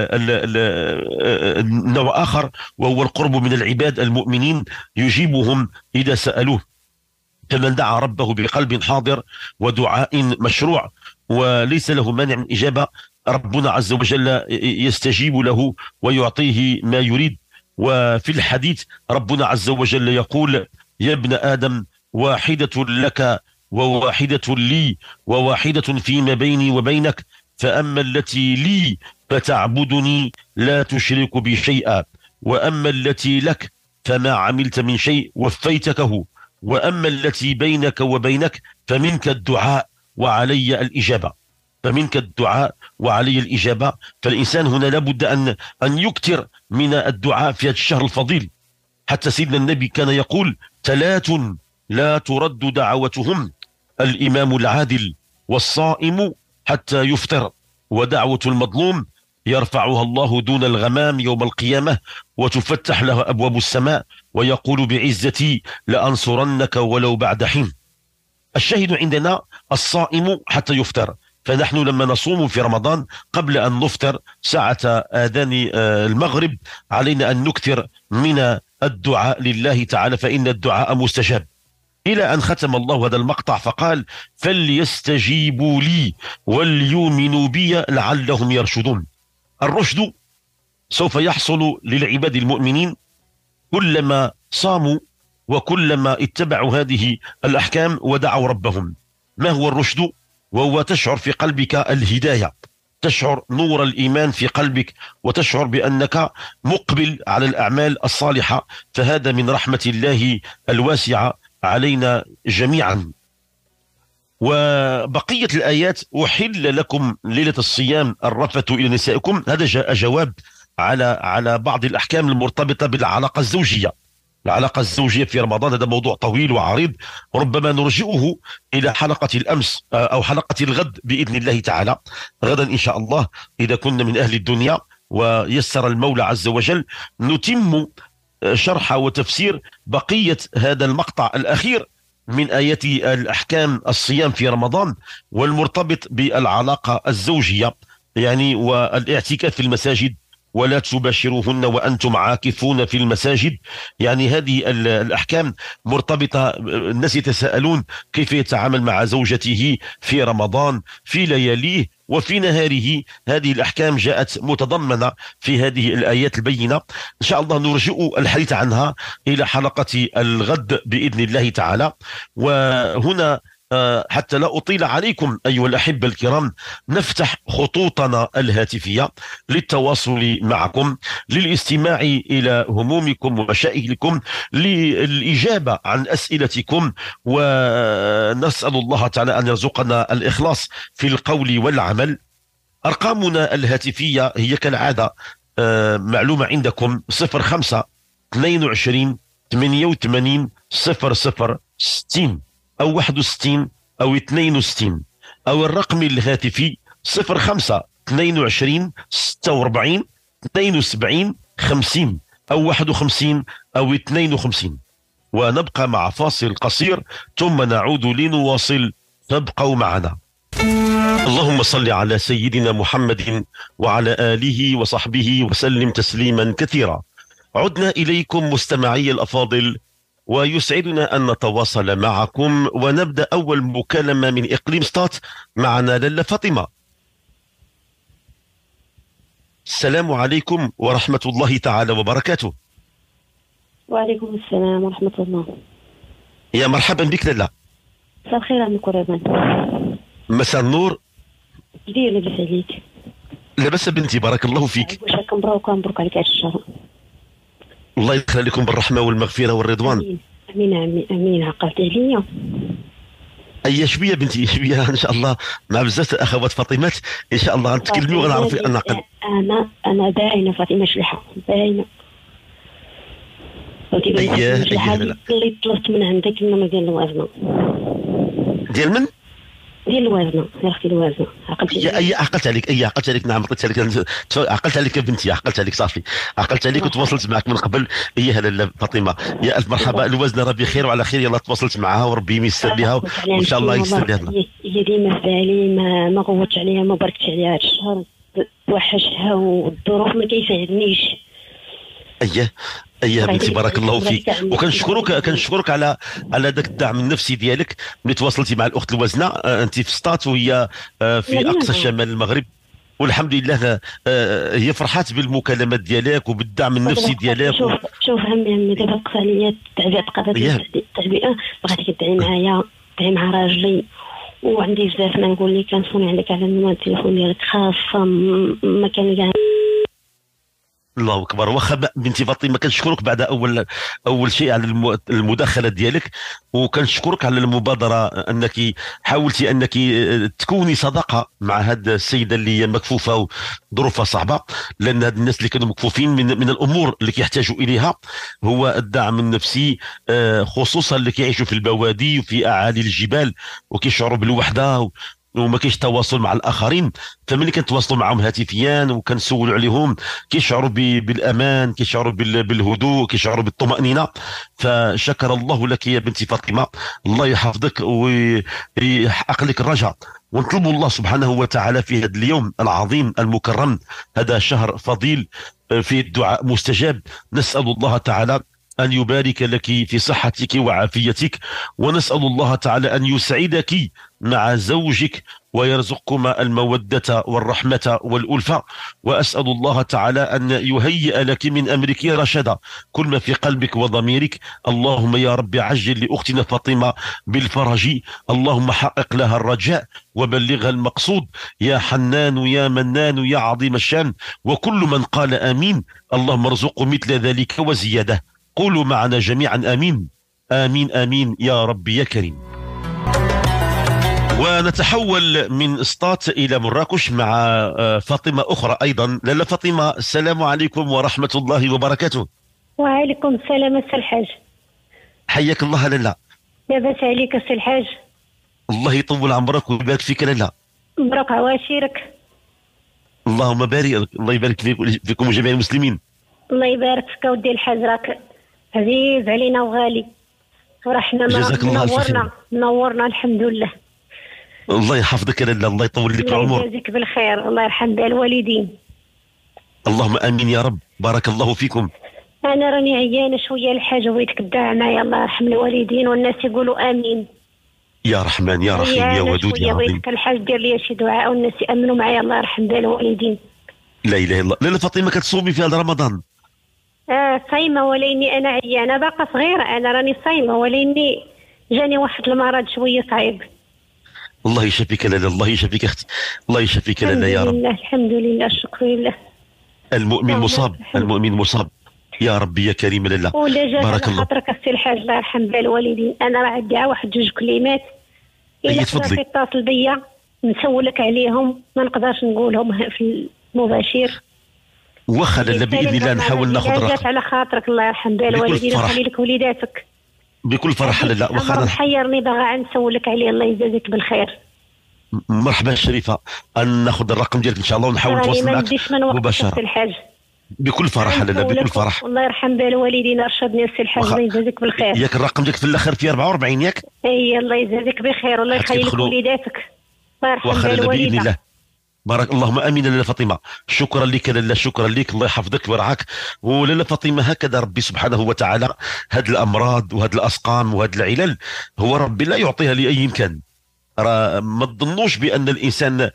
النوع آخر، وهو القرب من العباد المؤمنين، يجيبهم إذا سألوه. فمن دعا ربه بقلب حاضر ودعاء مشروع وليس له مانع من إجابة، ربنا عز وجل يستجيب له ويعطيه ما يريد. وفي الحديث ربنا عز وجل يقول: يا ابن آدم، واحدة لك وواحدة لي وواحدة فيما بيني وبينك، فأما التي لي فتعبدني لا تشرك بي شيئا، وأما التي لك فما عملت من شيء وفيتكه، وأما التي بينك وبينك فمنك الدعاء وعلي الإجابة. فمنك الدعاء وعلي الإجابة. فالإنسان هنا لابد أن يكثر من الدعاء في هذا الشهر الفضيل. حتى سيدنا النبي كان يقول: ثلاث لا ترد دعوتهم: الإمام العادل، والصائم حتى يفطر، ودعوة المظلوم يرفعها الله دون الغمام يوم القيامة، وتفتح له أبواب السماء، ويقول: بعزتي لأنصرنك ولو بعد حين. الشاهد عندنا الصائم حتى يفطر. فنحن لما نصوم في رمضان قبل أن نفطر ساعة آذان المغرب علينا أن نكثر من الدعاء لله تعالى، فإن الدعاء مستجاب. إلى أن ختم الله هذا المقطع فقال: فليستجيبوا لي وليؤمنوا بي لعلهم يرشدون. الرشد سوف يحصل للعباد المؤمنين كلما صاموا وكلما اتبعوا هذه الأحكام ودعوا ربهم. ما هو الرشد؟ وهو تشعر في قلبك الهداية، تشعر نور الإيمان في قلبك، وتشعر بأنك مقبل على الأعمال الصالحة. فهذا من رحمة الله الواسعة علينا جميعا. وبقية الآيات: أحل لكم ليلة الصيام الرفث إلى نسائكم. هذا جواب على بعض الأحكام المرتبطة بالعلاقة الزوجية. العلاقة الزوجية في رمضان هذا موضوع طويل وعريض، ربما نرجئه إلى حلقة الأمس أو حلقة الغد بإذن الله تعالى. غدا إن شاء الله إذا كنا من أهل الدنيا ويسر المولى عز وجل نتم شرح وتفسير بقية هذا المقطع الأخير من آيات الأحكام الصيام في رمضان والمرتبط بالعلاقة الزوجية، يعني والاعتكاف في المساجد، ولا تباشروهن وأنتم عاكفون في المساجد. يعني هذه الأحكام مرتبطة. الناس يتساءلون كيف يتعامل مع زوجته في رمضان في لياليه وفي نهاره. هذه الأحكام جاءت متضمنة في هذه الآيات البينة. إن شاء الله نرجئ الحديث عنها إلى حلقة الغد بإذن الله تعالى. وهنا حتى لا أطيل عليكم أيها الأحبة الكرام، نفتح خطوطنا الهاتفية للتواصل معكم، للاستماع إلى همومكم ومشاكلكم، للإجابة عن أسئلتكم. ونسأل الله تعالى أن يرزقنا الإخلاص في القول والعمل. أرقامنا الهاتفية هي كالعادة معلومة عندكم: 05 22 88 00 60 أو 61 أو 62، أو الرقم الهاتفي 05 22 46 72 50 أو 51 أو 52. ونبقى مع فاصل قصير ثم نعود لنواصل، فابقوا معنا. اللهم صل على سيدنا محمد وعلى آله وصحبه وسلم تسليما كثيرا. عدنا إليكم مستمعي الأفاضل، ويسعدنا أن نتواصل معكم ونبدأ أول مكالمة من إقليم ستات. معنا لاله فاطمة. السلام عليكم ورحمة الله تعالى وبركاته. وعليكم السلام ورحمة الله. يا مرحبا بك لاله. مساء الخير عمي قريبا. مساء النور. كبير لاباس عليك؟ لاباس بنتي، بارك الله فيك. واش راكم مبروك عليك هذا الشهر. الله يدخل لكم بالرحمة والمغفرة والرضوان. امين امين عمي امين. عقلت عليا؟ اي شويه بنتي شويه ان شاء الله، مع بزاف اخوات فاطمات ان شاء الله غنتكلموا وغنعرف ان انا باينه فاطمه شليحه باينه. اييه اللي طلبت من عندك انما ديال الوزنه. ديال من؟ ديال الوزنه يا اختي، الوزنه. عقلت عليك نعم، عقلت عليك. عقلت عليك يا بنتي، عقلت عليك صافي، عقلت عليك وتواصلت معك من قبل. هي لاله فاطمه، يا الف مرحبا. الوزنه راه بخير وعلى خير، يلا تواصلت معها وربي ييسر لها وان شاء الله ييسر لها. هي ديما في بالي، ما غوتش عليها، ما باركتش عليها هذا الشهر، توحشها والظروف ما كيساعدنيش. اييه بنتي، بارك الله فيك. وكنشكرك على ذاك الدعم النفسي ديالك ملي تواصلتي مع الاخت الوزنه. انت في سطات وهي في اقصى شمال المغرب. والحمد لله. هي فرحات بالمكالمات ديالك وبالدعم النفسي ديالك شوف عمي دابا وقف عليا التعبئه، قضيه التعبئه، بغيتك تدعي معايا، تدعي مع راجلي، وعندي بزاف ما نقول لك. كنصوني عليك على النمره التليفون ديالك خاصه، ما كان كاع. الله اكبر. واخا بنتي فاطمه كنشكرك بعد اول شيء على المداخله ديالك، وكنشكرك على المبادره انك حاولتي انك تكوني صداقه مع هذه السيده اللي هي مكفوفه وظروفها صعبه. لان هاد الناس اللي كانوا مكفوفين من الامور اللي كيحتاجوا اليها هو الدعم النفسي، خصوصا اللي كيعيشوا في البوادي وفي اعالي الجبال وكيشعروا بالوحده وما كاينش تواصل مع الاخرين. فملي كنتواصلوا معهم هاتفيا وكنسولوا عليهم كيشعروا بالامان، كيشعروا بالهدوء، كيشعروا بالطمانينه. فشكر الله لك يا بنتي فاطمه، الله يحفظك ويحقق لك الرجاء. ونطلب الله سبحانه وتعالى في هذا اليوم العظيم المكرم، هذا شهر فضيل في الدعاء مستجاب. نسأل الله تعالى أن يبارك لك في صحتك وعافيتك، ونسأل الله تعالى أن يسعدك مع زوجك ويرزقكما المودة والرحمة والألفة. وأسأل الله تعالى أن يهيئ لك من أمرك رشدا كل ما في قلبك وضميرك. اللهم يا رب عجل لأختنا فاطمة بالفرج، اللهم حقق لها الرجاء وبلغها المقصود، يا حنان يا منان يا عظيم الشان. وكل من قال آمين اللهم ارزقه مثل ذلك وزيادة. قولوا معنا جميعا آمين آمين آمين يا رب يا كريم. ونتحول من اسطات إلى مراكش مع فاطمة أخرى أيضا. لاله فاطمة، السلام عليكم ورحمة الله وبركاته. وعليكم السلام السي الحاج. حياك الله لاله. لاباس عليك السي الحاج؟ الله يطول عمرك ويبارك فيك لاله. مبروك عواشرك. اللهم بارك، الله يبارك فيكم جميع المسلمين. الله يبارك فيك ودي الحاج، راك عزيز علينا وغالي، ورحنا منورنا الحمد لله. الله يحفظك يا لاله، الله يطول لك العمر. الله يجازيك بالخير، الله يرحم بها الوالدين. اللهم امين يا رب، بارك الله فيكم. انا راني عيانه شويه الحاج، وبغيتك تدعى معايا، الله يرحم الوالدين والناس يقولوا امين. يا رحمن يا رحيم يا ودود يا عظيم. بغيتك الحاج دير لي شي دعاء والناس يامنوا معايا، الله يرحم بها الوالدين. لا اله الا الله. لاله فاطمه كتصومي في هذا رمضان؟ صايمه، ولاني انا عيانه باقا صغيره، انا راني صايمه ولاني جاني واحد المرض شويه صعيب. الله يشفيك لاله، الله يشفيك اختي، الله يشفيك لاله يا رب. الحمد لله الشكر لله. المؤمن مصاب، المؤمن مصاب يا ربي يا كريم لاله. بارك الله خاطرك السي الحاج، الله يرحم بها الوالدين. انا راه عندي واحد جوج كلمات الا تفضلي تتصل بيا نسولك عليهم، ما نقدرش نقولهم في المباشر. واخا لاله باذن الله نحاول ناخذ رقم. على خاطرك، الله يرحم بها الوالدين ويخلي لك وليداتك. بكل فرح لاله. واخا محيرني باغا نسولك عليه، الله يجازيك بالخير. مرحبا شريفه، ان ناخذ الرقم ديالك ان شاء الله ونحاول نتواصل معك مباشره. الحاج بكل فرح لاله، بكل فرح. الله يرحم بها الوالدين، ارشدني السي الحاج، الله يجازيك بالخير. ياك الرقم ديالك في الاخر في 44 ياك؟ اي الله يجازيك بخير والله يخلي لك وليداتك، الله يرحم بها الوالدين باذن الله. بارك اللهم امين لاله فاطمه. شكرا لك لاله، شكرا لك، الله يحفظك ويرعاك. ولاله فاطمه هكذا ربي سبحانه وتعالى هذه الامراض وهذه الاسقام وهذه العلل هو ربي لا يعطيها لاي كان. راه ما تظنوش بان الانسان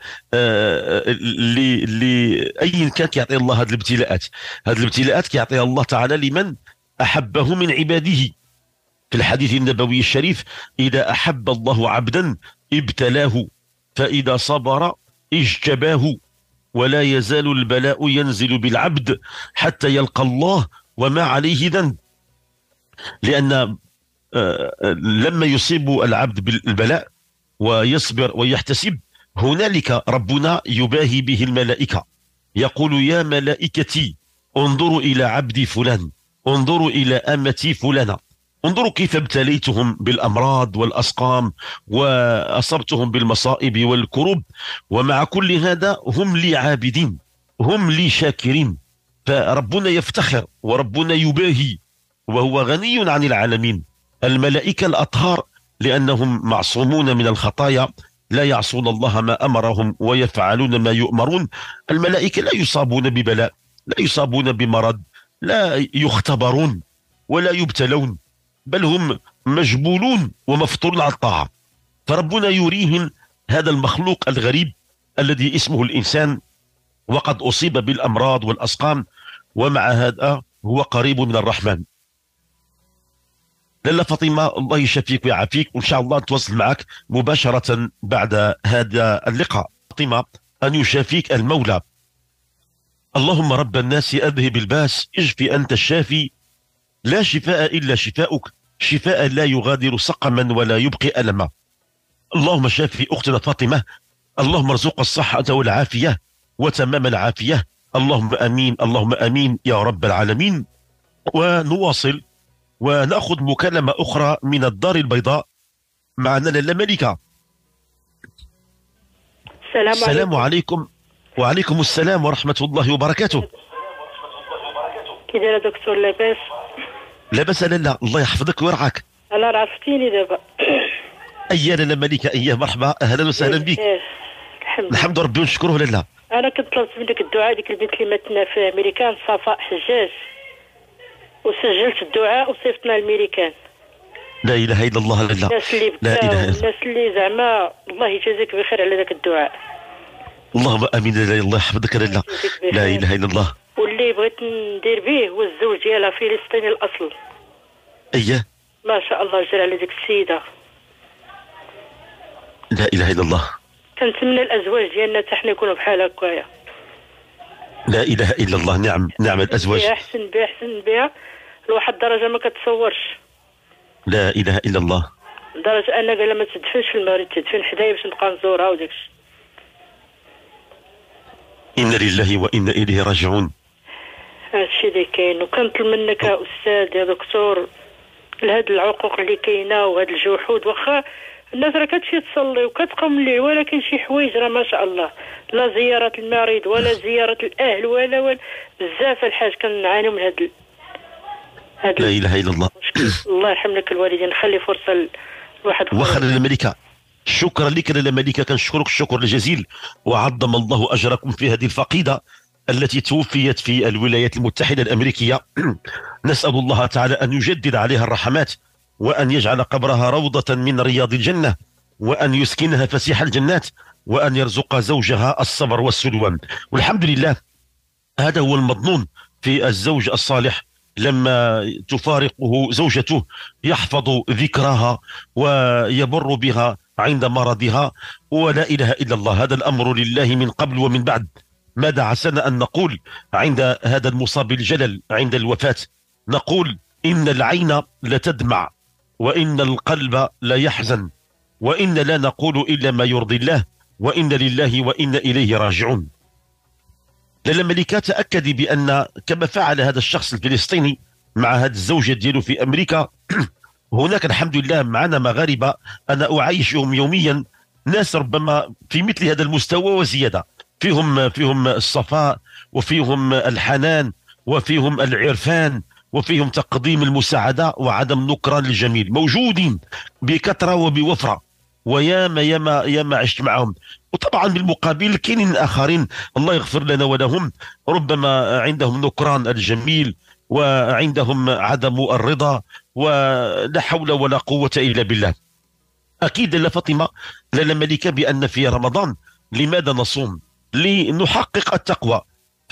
اللي اي كان كيعطي الله هذه الابتلاءات. هذه الابتلاءات كيعطيها الله تعالى لمن احبه من عباده. في الحديث النبوي الشريف: اذا احب الله عبدا ابتلاه، فاذا صبر اجتباه، ولا يزال البلاء ينزل بالعبد حتى يلقى الله وما عليه ذنب. لأن لما يصيب العبد بالبلاء ويصبر ويحتسب، هنالك ربنا يباهي به الملائكة، يقول: يا ملائكتي انظروا إلى عبدي فلان، انظروا إلى أمتي فلانة، انظروا كيف ابتليتهم بالأمراض والأسقام وأصبتهم بالمصائب والكروب، ومع كل هذا هم لي عابدين، هم لي شاكرين. فربنا يفتخر وربنا يباهي وهو غني عن العالمين. الملائكة الأطهار لأنهم معصومون من الخطايا، لا يعصون الله ما أمرهم ويفعلون ما يؤمرون. الملائكة لا يصابون ببلاء، لا يصابون بمرض، لا يختبرون ولا يبتلون، بل هم مجبولون ومفطورون على الطاعة. فربنا يريهم هذا المخلوق الغريب الذي اسمه الإنسان، وقد أصيب بالأمراض والأسقام، ومع هذا هو قريب من الرحمن. لاله فاطمة، الله يشفيك ويعافيك، وإن شاء الله نتواصل معك مباشرة بعد هذا اللقاء. فاطمة، أن يشافيك المولى. اللهم رب الناس أذهب الباس، اشفي أنت الشافي، لا شفاء إلا شفاؤك، شفاء لا يغادر سقما ولا يبقي ألما. اللهم شافي أختنا فاطمة، اللهم ارزق الصحة والعافية وتمام العافية، اللهم امين، اللهم امين يا رب العالمين. ونواصل وناخذ مكالمه اخرى من الدار البيضاء. معنا لاله ملكه. السلام عليكم. وعليكم السلام ورحمه الله وبركاته. كي دايره دكتور؟ لاباس؟ لاباس لاله، الله يحفظك ويرعاك. انا عرفتيني دابا. ايا لاله ملكه، ايا مرحبا، اهلا وسهلا بك. الحمد ربي ونشكره لاله. انا كنت طلبت منك الدعاء، ديك البنت اللي ماتنا في امريكان، صفاء حجاج، وسجلت الدعاء وصيفطنا للميريكان. لا اله الا الله لاله. الناس اللي بكاو، الناس اللي زعما الله يجازيك بخير على ذاك الدعاء. اللهم امين لاله، الله يحفظك لاله. لا اله الا الله. واللي بغيت ندير به هو الزوج ديالها فلسطيني الاصل. اييه. ما شاء الله جرى على ديك السيده. لا اله الا الله. كنتمنى الازواج ديالنا حتى حنا نكونوا بحال هكايا. لا اله الا الله. نعم الازواج احسن بها لواحد الدرجه ما كتصورش. لا اله الا الله. لدرجه انا قال ما تدفنش في المغرب، تدفن حدايا باش نبقى نزورها وداكشي. إنا لله وإنا إليه راجعون. هادشي اللي كاين، وكنطلب منك يا أستاذ يا دكتور لهاد العقوق اللي كاينه وهاد الجحود. واخا الناس راه كتمشي تصلي وكتقوم الليل، ولكن شي حوايج راه ما شاء الله، لا زيارة المريض ولا زيارة الأهل ولا بزاف الحاج كنعانيو من هاد لا إله إلا الله. الله يرحم لك الوالدين. خلي فرصة لواحد وخر الملكة. شكرا لك لاله ملكه، كنشكرك الشكر الجزيل، وعظم الله اجركم في هذه الفقيده التي توفيت في الولايات المتحده الامريكيه. نسال الله تعالى ان يجدد عليها الرحمات، وان يجعل قبرها روضه من رياض الجنه، وان يسكنها فسيح الجنات، وان يرزق زوجها الصبر والسلوان. والحمد لله، هذا هو المضمون في الزوج الصالح، لما تفارقه زوجته يحفظ ذكرها ويبر بها عند مرضها، ولا إله إلا الله. هذا الأمر لله من قبل ومن بعد. ماذا عسانا أن نقول عند هذا المصاب الجلل عند الوفاة؟ نقول إن العين لتدمع، وإن القلب لا يحزن، وإن لا نقول إلا ما يرضي الله، وإن لله وإن إليه راجعون. لاله ملكة، تأكدي بأن كما فعل هذا الشخص الفلسطيني مع هذه الزوجة ديالو في أمريكا، هناك الحمد لله معنا مغاربة أنا أعيشهم يوميا، ناس ربما في مثل هذا المستوى وزيادة، فيهم الصفاء، وفيهم الحنان، وفيهم العرفان، وفيهم تقديم المساعدة وعدم نكران للجميل، موجودين بكثرة وبوفرة، وياما ياما ياما عشت معهم. وطبعا بالمقابل كاينين آخرين الله يغفر لنا ولهم، ربما عندهم نكران الجميل، وعندهم عدم الرضا، ولا حول ولا قوة إلا بالله. أكيد لاله فاطمة، لاله ملكة، بأن في رمضان لماذا نصوم؟ لنحقق التقوى.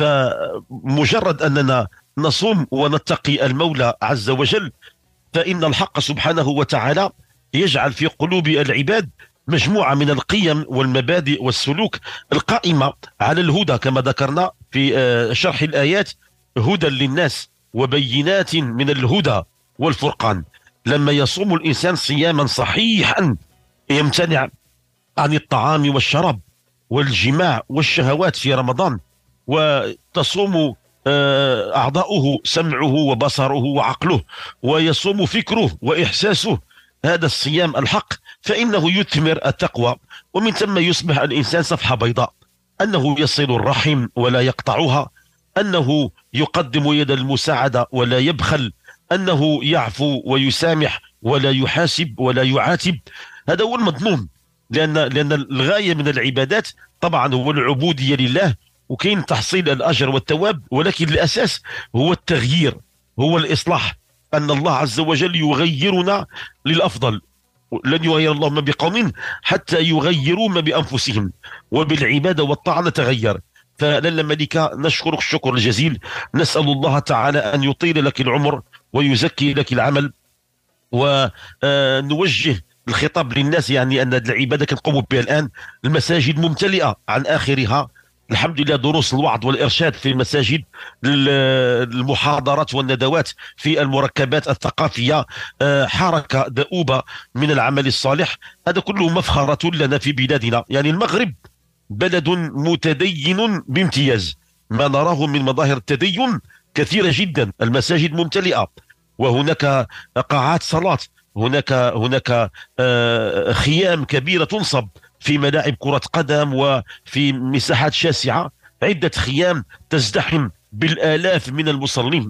فمجرد أننا نصوم ونتقي المولى عز وجل، فإن الحق سبحانه وتعالى يجعل في قلوب العباد مجموعة من القيم والمبادئ والسلوك القائمة على الهدى، كما ذكرنا في شرح الآيات: هدى للناس وبينات من الهدى والفرقان. لما يصوم الإنسان صياما صحيحا، يمتنع عن الطعام والشراب والجماع والشهوات في رمضان، وتصوم أعضاؤه، سمعه وبصره وعقله، ويصوم فكره وإحساسه، هذا الصيام الحق، فإنه يثمر التقوى، ومن ثم يصبح الإنسان صفحة بيضاء، أنه يصل الرحم ولا يقطعها، أنه يقدم يد المساعدة ولا يبخل، أنه يعفو ويسامح ولا يحاسب ولا يعاتب. هذا هو المضمون، لأن الغاية من العبادات طبعا هو العبودية لله، وكاين تحصيل الأجر والثواب، ولكن الأساس هو التغيير، هو الإصلاح، أن الله عز وجل يغيرنا للأفضل. لن يغير الله ما بقوم حتى يغيروا ما بأنفسهم، وبالعبادة والطاعة نتغير. فلاله ملكه نشكرك الشكر الجزيل، نسال الله تعالى ان يطيل لك العمر ويزكي لك العمل، ونوجه الخطاب للناس، يعني ان العباده كنقوموا بها الان، المساجد ممتلئه عن اخرها الحمد لله، دروس الوعظ والارشاد في المساجد، المحاضرات والندوات في المركبات الثقافيه، حركه دؤوبه من العمل الصالح. هذا كله مفخره لنا في بلادنا. يعني المغرب بلد متدين بامتياز، ما نراه من مظاهر التدين كثيره جدا، المساجد ممتلئه، وهناك قاعات صلاة، هناك خيام كبيرة تنصب في ملاعب كرة قدم وفي مساحات شاسعة، عدة خيام تزدحم بالآلاف من المصلين،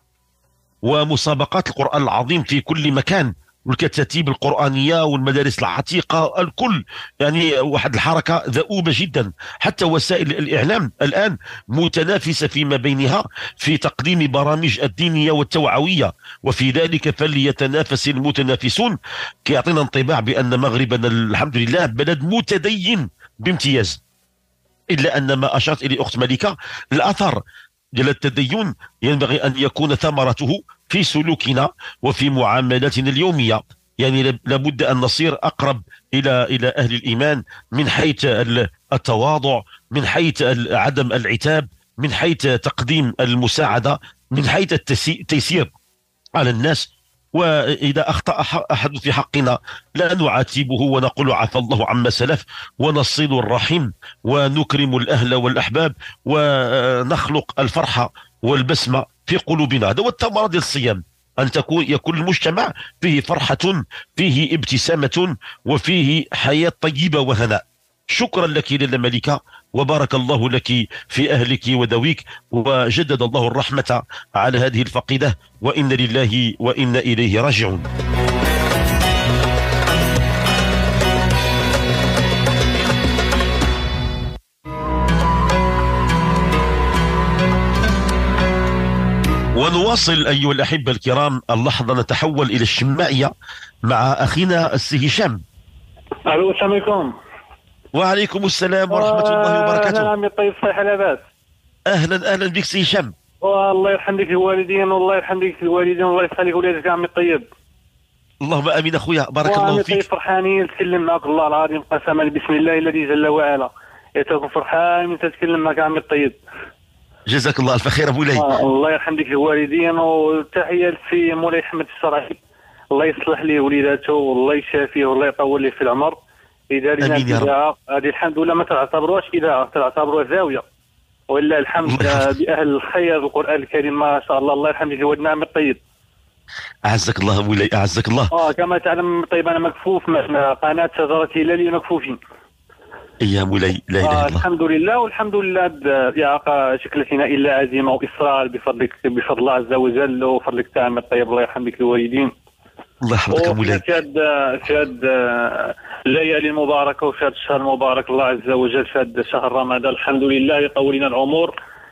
ومسابقات القرآن العظيم في كل مكان، والكتاتيب القرآنية والمدارس العتيقة، الكل يعني واحد الحركة ذؤوبة جدا. حتى وسائل الإعلام الآن متنافسة فيما بينها في تقديم برامج الدينية والتوعوية، وفي ذلك فليتنافس المتنافسون. كيعطينا انطباع بأن مغربنا الحمد لله بلد متدين بامتياز. إلا أن ما أشرت إليه أخت ملكة، الأثر ديال التدين ينبغي أن يكون ثمرته في سلوكنا وفي معاملاتنا اليومية. يعني لابد أن نصير أقرب إلى أهل الإيمان من حيث التواضع، من حيث عدم العتاب، من حيث تقديم المساعدة، من حيث التيسير على الناس. وإذا أخطأ أحد في حقنا لا نعاتبه ونقول عفى الله عما سلف، ونصل الرحم ونكرم الأهل والأحباب ونخلق الفرحة والبسمة في قلوبنا. هذا هو الثمرة ديال الصيام، أن يكون المجتمع فيه فرحة، فيه ابتسامة، وفيه حياة طيبة وهناء. شكرا لك لاله ملكة، وبارك الله لك في أهلك وذويك، وجدد الله الرحمة على هذه الفقيدة، وإن لله وإنا إليه راجعون. ونواصل أيها الأحبة الكرام اللحظة، نتحول إلى الشمائية مع أخينا السي هشام. الو، السلام عليكم. وعليكم السلام ورحمة الله وبركاته. أهلا عمي الطيب، صحيح لاباس؟ أهلا بك سي هشام. والله يرحم لك الوالدين، والله يرحم لك الوالدين، والله يخليك ولادك عمي الطيب. اللهم امين اخويا، بارك الله عمي فيك. الطيب فرحانين نتكلم معك، الله العظيم قسما بسم الله الذي جل وعلا، يتكون فرحان من تتكلم معك عمي الطيب. جزاك الله الف خير مولاي. الله يرحم لك الوالدين، وتحيه لسي مولاي احمد الشرعي، الله يصلح ليه وليداته، والله يشافيه، والله يطول ليه في العمر. إذا لنا إذاعة هذه الحمد لله ما تعتبروهاش إذاعة، تعتبروها زاوية، ولله الحمد بأهل الخير القرآن الكريم ما شاء الله. الله يرحم لك والدنا عمي الطيب. أعزك الله مولاي، أعزك الله. كما تعلم طيب أنا مكفوف من قناة شجرة هلالي مكفوفين. يا مولاي لا إله إلا الله. الحمد لله، والحمد لله يا شكلتنا إلا عزيمة وإصرار بفضل الله عز وجل وفضلك تعمل الطيب. الله يرحم لك الوالدين. الله يحفظك مولاي. في هذا الليالي المباركة وفي هذا الشهر المبارك الله عز وجل، في هذا شهر رمضان الحمد لله يطول لنا العمر،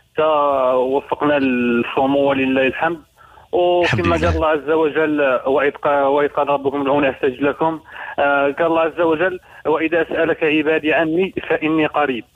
وفقنا الصوم ولله الحمد. وكما قال الله عز وجل وإذ قال ربكم ادعوني أستجب لكم، قال الله عز وجل وإذا سألك عبادي عني فإني قريب.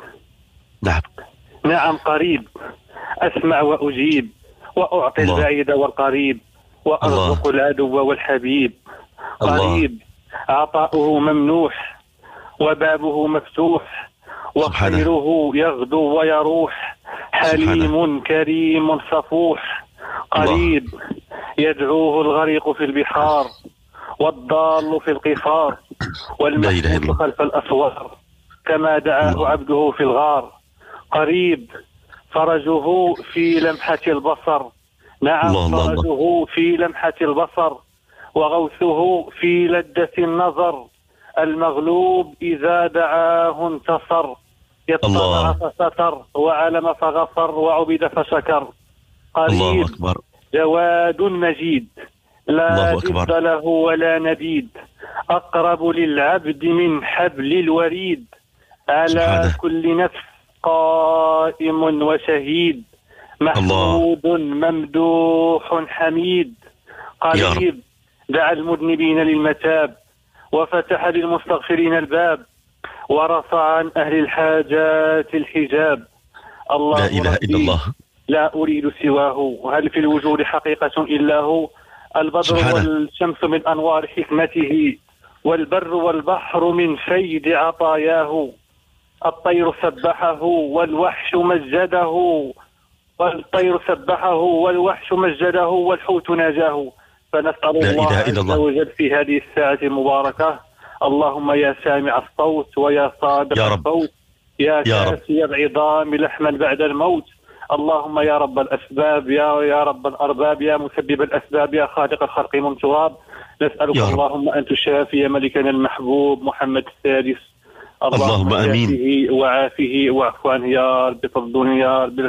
نعم قريب، أسمع وأجيب، وأعطي البعيد والقريب، وأرزق العدو والحبيب. قريب عطاؤه ممنوح وبابه مفتوح، وخيره يغدو ويروح، حليم كريم صفوح. قريب يدعوه الغريق في البحار، والضال في القفار، والمحبوس خلف الأسوار، كما دعاه عبده في الغار. قريب فرجه في لمحة البصر، نعم فرجه في لمحة البصر، وغوثه في لذة النظر. المغلوب إذا دعاه انتصر، يطلع فستر، وعلم فغفر، وعبد فشكر. قريب جواد مجيد، لا ضد له ولا نديد، أقرب للعبد من حبل الوريد، على كل نفس قائم وشهيد، محمود ممدوح حميد. قريب دعا المذنبين للمتاب، وفتح للمستغفرين الباب، ورفع عن أهل الحاجات الحجاب. الله لا إله إلا الله. لا أريد سواه، هل في الوجود حقيقة إلا هو؟ البدر سبحانه. والشمس من أنوار حكمته، والبر والبحر من فيض عطاياه. الطير سبحه والوحش مجده، والطير سبحه والوحش مجده، والحوت ناجاه. فنسأل لا الله إله إلا عز الله. وجل في هذه الساعة المباركة، اللهم يا سامع الصوت ويا صادق يا رب. الصوت، يا يا رب. كاسي العظام لحما بعد الموت، اللهم يا رب الأسباب، يا رب الأرباب، يا مسبب الأسباب، يا خالق الخلق من تراب، نسألك اللهم أن تشافي ملكنا المحبوب محمد السادس، اللهم آمين. شافه وعافه واعف عنه يا رب، ترضوني يا رب،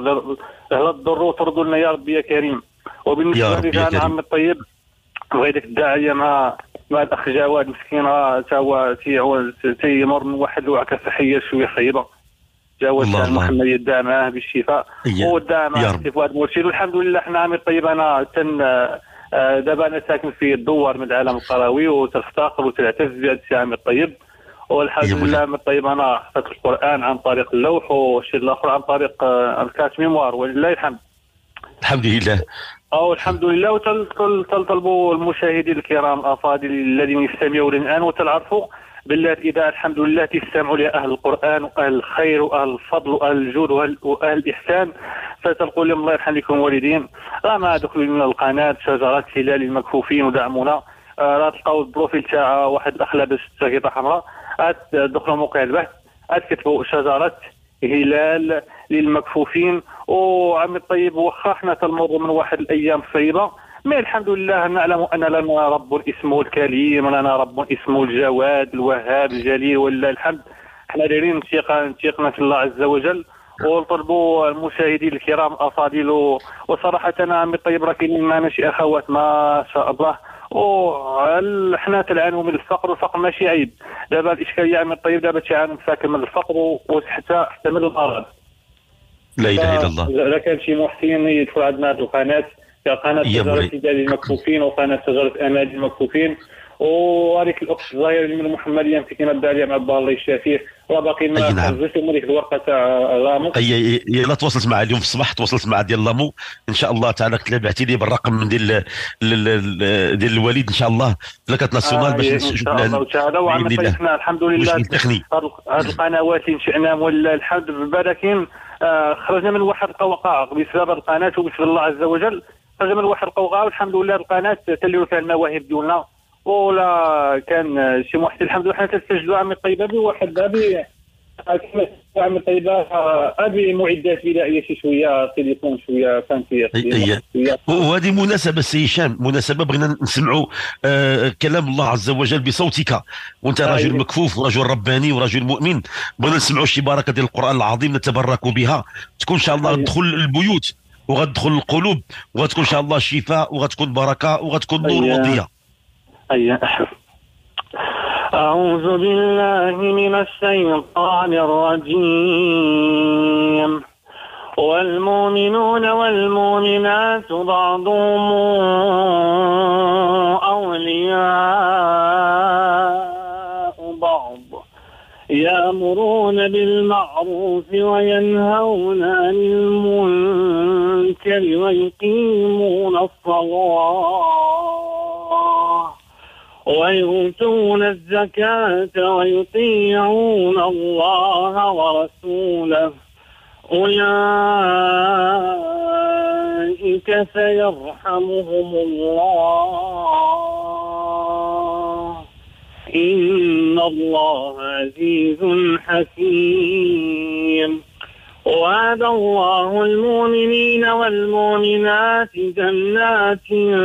اهل الضر وترضونا يا رب يا كريم. وبالنسبة لي أنا عم الطيب بغيتك الداعية مع الأخ جواد مسكين، تا هو تيمر من واحد الوعكة صحية شوية خيبة. جاوز محمد يدعى معاه بالشفاء ودعى معاه باستفاد مرشد، والحمد لله احنا عامل طيب. انا دابا انا ساكن في الدوار من العالم القروي، وتفتخر وتعتز بهذا الشيء عامل طيب، والحمد لله عامل طيب. انا حفظت القران عن طريق اللوح، والشيء الاخر عن طريق الكاس ميموار، ولله الحمد. الحمد لله. الحمد لله. وتطلبوا المشاهدين الكرام الافاضل الذين يستمعون الان وتعرفوا بالله اذا الحمد لله تستمعوا لاهل القران واهل الخير واهل الفضل واهل الجود واهل الاحسان، فتلقوا لهم الله يرحم لكم والدين. ما دخلوا من القناه شجرات هلال المكفوفين ودعمونا، راه تلقاو البروفيل تاع واحد الاخ لابس جاكيطه حمراء، تدخلوا موقع البحث تكتبوا شجرات هلال للمكفوفين. وعم الطيب واخا حنا تنمر من واحد الايام صعيبه، ما الحمد لله نعلم ان لنا رب اسمه الكريم، ولنا رب اسمه الجواد الوهاب الجليل، ولله الحمد. احنا دايرين انتقنا في الله عز وجل، ونطلبوا المشاهدين الكرام الافاضل. وصراحه انا عم الطيب راه كاينين معنا شي اخوات ما شاء الله، وحنا تلعانوا من الفقر، والفقر ماشي عيب. دابا الاشكاليه عم الطيب دابا تعانوا مساكن من الفقر وحتى من المرض. لا اله الا الله. اذا كان شي محسن يدخل عندنا هذه القناه، قناه شجره هلال المكفوفين وقناه شجره امال المكفوفين، وهذيك الاخت الصغيره اللي من المحمديه مسكينه الداريه مع با الله يشافيه، راه باقي ما خرجتش من ديك الورقه تاع لامو. يلا تواصلت مع اليوم في الصباح، تواصلت مع ديال لامو ان شاء الله تعالى، تبعتي لي بالرقم ديال الوالد ان شاء الله لاكات ناسيونال باش نشوف ان شاء الله تعالى. وعملنا احنا الحمد لله هذه القنوات اللي نشأناهم ولا الحمد لله، خرجنا من واحد القوقعه بسبب القناه وبسبب الله عز وجل، خرجنا من واحد القوقعه والحمد لله. القناه تليو فيها المواهب ديالنا، ولا كان شي محسن الحمد لله. حنا تسجلوا عمي الطيبه بواحد بابي عمي الطيبه ابي معدات بدائيه شي شويه، تليفون شويه فهمتي. وهذه مناسبه سي هشام، مناسبه بغينا نسمعوا كلام الله عز وجل بصوتك، وانت رجل مكفوف ورجل رباني ورجل مؤمن، بغينا نسمعوا شي بركه ديال القران العظيم نتبرك بها، تكون ان شاء الله تدخل البيوت وغتدخل القلوب، وغتكون ان شاء الله شفاء، وغتكون بركه، وغتكون نور وضياء. أعوذ بالله من الشيطان الرجيم. والمؤمنون والمؤمنات بعضهم أولياء بعض، يأمرون بالمعروف وينهون عن المنكر ويقيمون الصلاة ويؤتون الزكاة ويطيعون الله ورسوله، أولئك سيرحمهم الله، إن الله عزيز حكيم. وعد الله المؤمنين والمؤمنات جنات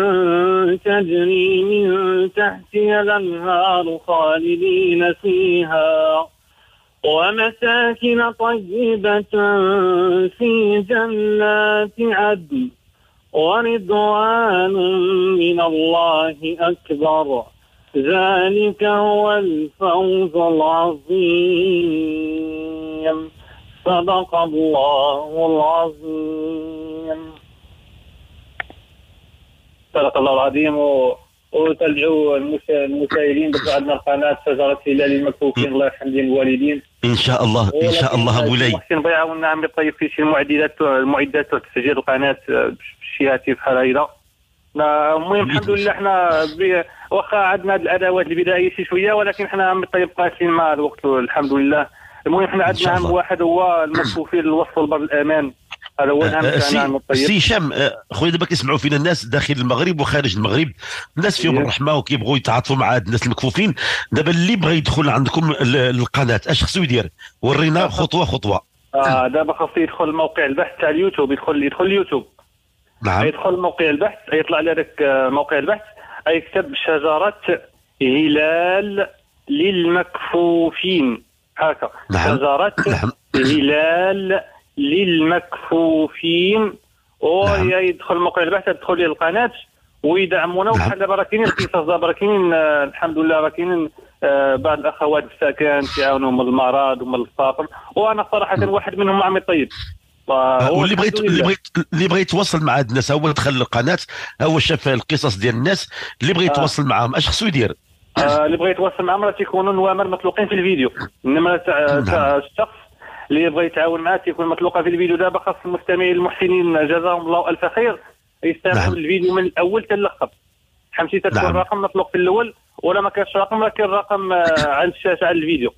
تجري من تحتها الأنهار خالدين فيها، ومساكن طيبة في جنات عدن، ورضوان من الله أكبر، ذلك هو الفوز العظيم. صدق الله العظيم. صدق الله العظيم. وتدعو المشاهدين عندنا القناه شجره هلال المكفوفين، الله يرحم الوالدين، ان شاء الله ان شاء الله مولاي. محسن بغى يعاوننا عمي الطيب في شي المعدات تاع تسجيل القناه شي هاتف بحال هيدا. المهم الحمد لله حنا واخا عندنا هذه الادوات البدائيه شي شويه، ولكن حنا عمي الطيب قاسين مع الوقت الحمد لله. المهم حنا عندنا هم واحد هو المكفوفين للوصف لبر الامان، هذا هو الهم تاعنا عمي الطيب. سي هشام خويا دابا كيسمعوا فينا الناس داخل المغرب وخارج المغرب، الناس فيهم الرحمه وكيبغوا يتعاطفوا مع هاد الناس المكفوفين. دابا اللي بغى يدخل عندكم القناه اش خصو يدير؟ ورينا خطوه خطوه. دابا خاصو يدخل موقع البحث تاع اليوتيوب، يدخل اليوتيوب. نعم. يدخل موقع البحث، يطلع على ذاك موقع البحث، يكتب شجره هلال للمكفوفين هكا. نعم. شجره نعم. هلال للمكفوفين. ويدخل موقع البحث، يدخل ليه القناه ويدعمونا. وبحال دابا راه كاينين القصص، دابا راه كاينين الحمد لله، راه كاينين بعض الاخوات في السكن كيعاونوا من المرض ومن الفقر، وانا صراحه واحد منهم عمي طيب. واللي بغى يتواصل مع هاد الناس، هو دخل القناه، هو شاف القصص ديال الناس، اللي بغى يتواصل معاهم اش خصو يدير؟ اللي بغى يتواصل معاهم راه تيكونوا نوامر مطلوقين في الفيديو. النمره تاع الشخص اللي بغى يتعاون معاه تيكون مطلوقه في الفيديو. دابا خاص المستمعين المحسنين جزاهم الله الف خير يستمعوا للفيديو من الاول حتى الاخر. حمشي تكون الرقم مطلوق في الاول، ولا ما كانش رقم راه كاين الرقم على الشاشه على الفيديو.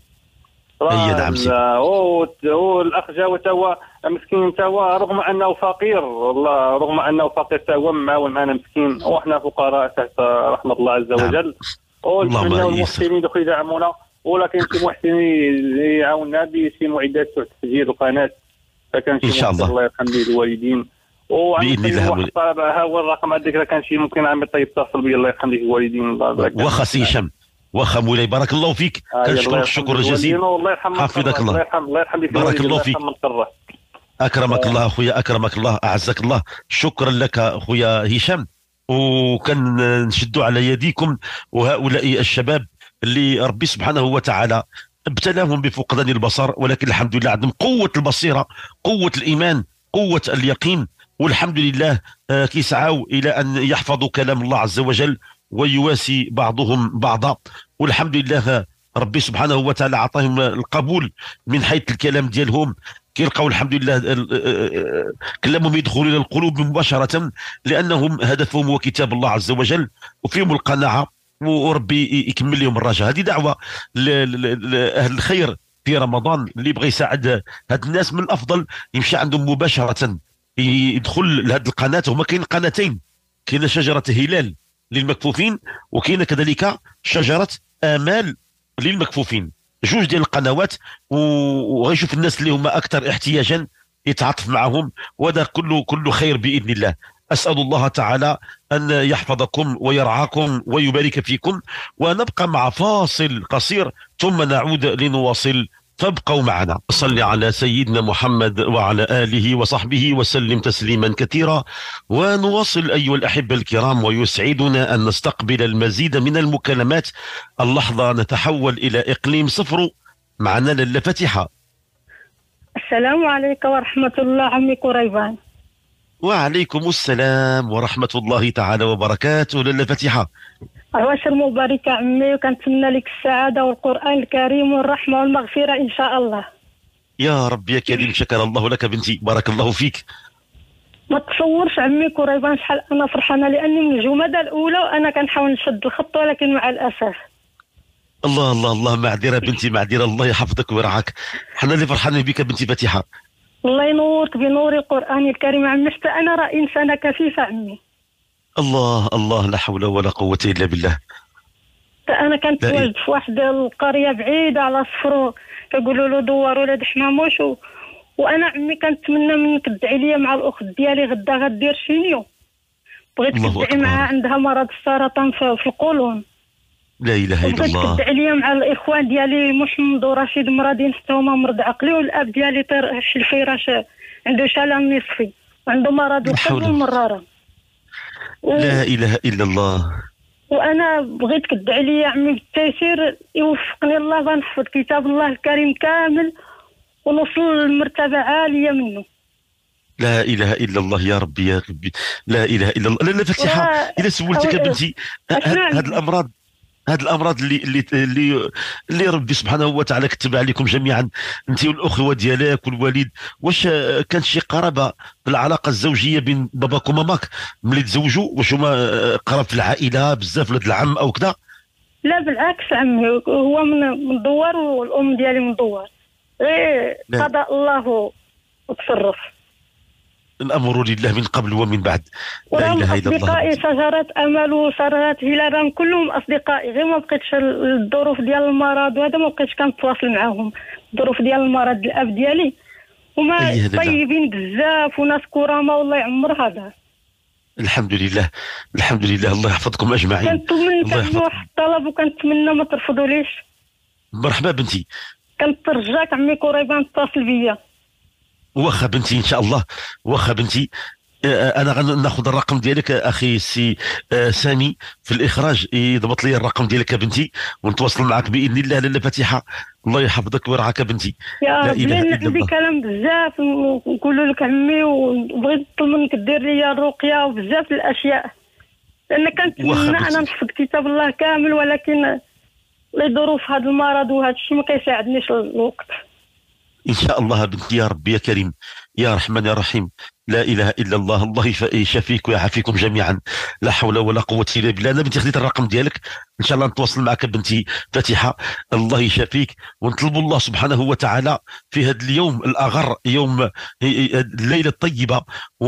هو الاخ جا تا هو مسكين، تا هو رغم انه فقير، والله رغم انه فقير تا هو معاون معنا مسكين، وحنا فقراء تحت رحمه الله عز وجل. ونتمنى المحسنين يدخلوا يدعمونا، ولكن شي محسنين يعاوننا بشي معدات تسجيل القناه، فكان شي ان شاء الله الله يرحم به الوالدين. باذن الله. ها هو الرقم عندك، كان شي ممكن عمي طيب اتصل بي الله يرحم به الوالدين. واخا سي هشام، واخا مولاي بارك الله فيك، كنشكرك الشكر الجزيل، حفظك الله، الله يرحم بك، بارك الله فيك، اكرمك الله اخويا، اكرمك الله، اعزك الله. شكرا لك اخويا هشام، وكان نشدوا على يديكم وهؤلاء الشباب اللي ربي سبحانه وتعالى ابتلاهم بفقدان البصر، ولكن الحمد لله عندهم قوة البصيرة، قوة الإيمان، قوة اليقين، والحمد لله كيسعوا إلى أن يحفظوا كلام الله عز وجل ويواسي بعضهم بعضا، والحمد لله ربي سبحانه وتعالى عطاهم القبول من حيث الكلام ديالهم، كيلقاو الحمد لله كلامهم يدخل الى القلوب مباشره، لانهم هدفهم هو كتاب الله عز وجل وفيهم القناعه، وربي يكمل لهم الرجاء. هذه دعوه لاهل الخير في رمضان، اللي يبغى يساعد هاد الناس من الافضل يمشي عندهم مباشره، يدخل لهذه القناه. هما كاين قناتين، كاين شجره هلال للمكفوفين، وكاين كذلك شجره امال للمكفوفين، جوج ديال القنوات، وغيشوف الناس اللي هما اكثر احتياجا يتعاطف معهم، وهذا كله خير باذن الله. اسال الله تعالى ان يحفظكم ويرعاكم ويبارك فيكم، ونبقى مع فاصل قصير ثم نعود لنواصل، فابقوا معنا. صل على سيدنا محمد وعلى آله وصحبه وسلم تسليما كثيرا، ونواصل أيها الأحبة الكرام، ويسعدنا أن نستقبل المزيد من المكالمات. اللحظة نتحول إلى إقليم صفر، معنا لاله فتحة. السلام عليكم ورحمة الله عمي قريبان. وعليكم السلام ورحمة الله تعالى وبركاته لاله فتحة. عواشر مباركة عمي، وكنتمنى لك السعادة والقرآن الكريم والرحمة والمغفرة إن شاء الله. يا رب يا كريم، شكر الله لك بنتي، بارك الله فيك. ما تصورش عمي قريبان شحال أنا فرحانة، لأني من الجمادى الأولى وأنا كنحاول نشد الخط، ولكن مع الأسف. الله الله الله، معذرة بنتي معذرة، الله يحفظك ويرعاك، حنا اللي فرحانين بك بنتي فتحة. الله ينورك بنور القرآن الكريم عمي، حتى أنا راه إنسانة كفيفة عمي. الله الله، لا حول ولا قوة إلا بالله. أنا كنت واجد في واحد القرية بعيدة على صفرو، كيقولوا له دوار ولاد حماموش، وأنا عمي كنتمنى منك تدعي لي مع الأخت ديالي غدا غدير شينيو، بغيتك تدعي معها، عندها مرض السرطان في القولون. لا إله إلا الله. بغيتك تدعي لي مع الإخوان ديالي محمد ورشيد مرادين، حتى هما مرض عقلي، والأب ديالي طير في الفراش عنده شلل نصفي وعنده مرض القلب والمرارة. لا إله إلا الله. وانا بغيتك تدعي لي يا عمي بالتيسير، يوفقني الله بنحفظ كتاب الله الكريم كامل ونوصل لمرتبه عاليه منه. لا اله الا الله يا ربي يا ربي، لا اله الا الله. لا فتحة، اذا سولتك بنتي هاد الامراض، هاد الامراض اللي ربي سبحانه وتعالى كتب عليكم جميعا، انت والاخوه ديالك والوالد. واش كانت شي قرابه بالعلاقه الزوجيه بين باباك وماماك ملي تزوجوا؟ واش هما قراب في العائله بزاف، ولاد العم او كذا؟ لا بالعكس، عمي هو من دوار والام ديالي من دوار، غير قضاء الله وتصرف. الامر لله من قبل ومن بعد. لا اله الا الله. اصدقائي شجرات امل وشجرات هلال كلهم اصدقائي، غير ما بقيتش الظروف ديال المرض وهذا ما بقيتش كنتواصل معاهم. الظروف ديال المرض الاب ديالي هما طيبين بزاف وناس كرامه والله يعمرها دار. الحمد لله الحمد لله، الله يحفظكم اجمعين. كنتمنى واحد الطلب وكنتمنى ما ترفضوليش. مرحبا بنتي. كنترجاك عمي قريبا تتصل بيا. واخا بنتي ان شاء الله، واخا بنتي. انا غناخذ الرقم ديالك اخي سي سامي في الاخراج، يضبط لي الرقم ديالك يا بنتي ونتواصل معك باذن الله. لاله فاتحه، الله يحفظك ويرعاك بنتي. يا رب. لان عندي كلام بزاف نقول لك عمي، وبغيت نطلب منك دير لي الرقيه وبزاف الاشياء، لان كنتمنى انا نحفظ كتاب الله كامل، ولكن لظروف هذا المرض وهذا الشيء ما كيساعدنيش الوقت. إن شاء الله بنتي يا ربي يا كريم يا رحمن يا رحيم. لا إله إلا الله. الله يشافيك ويعافيكم جميعا، لا حول ولا قوة إلا بالله. أنا بنتي خديت الرقم ديالك، إن شاء الله نتواصل معك بنتي فاتحة. الله يشافيك، ونطلب الله سبحانه وتعالى في هذا اليوم الأغر، يوم الليلة الطيبة،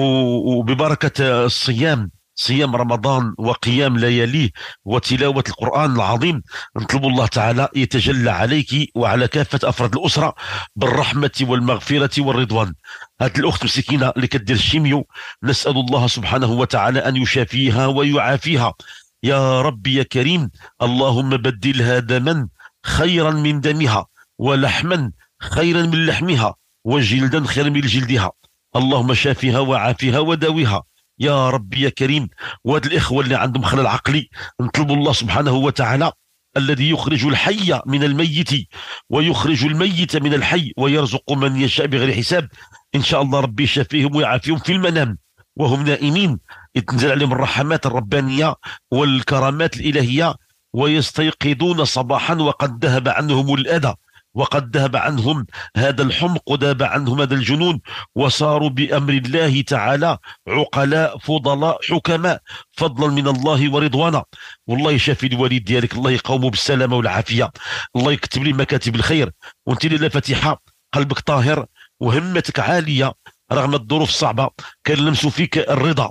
وببركة الصيام، صيام رمضان وقيام لياليه وتلاوة القرآن العظيم، نطلب الله تعالى يتجلى عليك وعلى كافة أفراد الأسرة بالرحمة والمغفرة والرضوان. هذه الأخت مسكينة اللي كدير الشيميو، نسأل الله سبحانه وتعالى أن يشافيها ويعافيها يا رب يا كريم. اللهم بدلها دما خيرا من دمها، ولحما خيرا من لحمها، وجلدا خيرا من جلدها. اللهم شافها وعافها وداويها يا رب يا كريم. وهاد الإخوة اللي عندهم خلل عقلي، نطلب الله سبحانه وتعالى الذي يخرج الحي من الميت ويخرج الميت من الحي ويرزق من يشاء بغير حساب، إن شاء الله ربي يشافيهم ويعافيهم في المنام وهم نائمين، يتنزل عليهم الرحمات الربانية والكرامات الإلهية، ويستيقظون صباحا وقد ذهب عنهم الأذى، وقد ذهب عنهم هذا الحمق، وذهب عنهم هذا الجنون، وصاروا بأمر الله تعالى عقلاء فضلاء حكماء، فضلا من الله ورضوانا. والله يشافي الوالد ديالك، الله يقومه بالسلامة والعافية، الله يكتب لي مكاتب الخير. وانت لاله فاتحة قلبك طاهر وهمتك عالية رغم الظروف الصعبة، كنلمسوا فيك الرضا.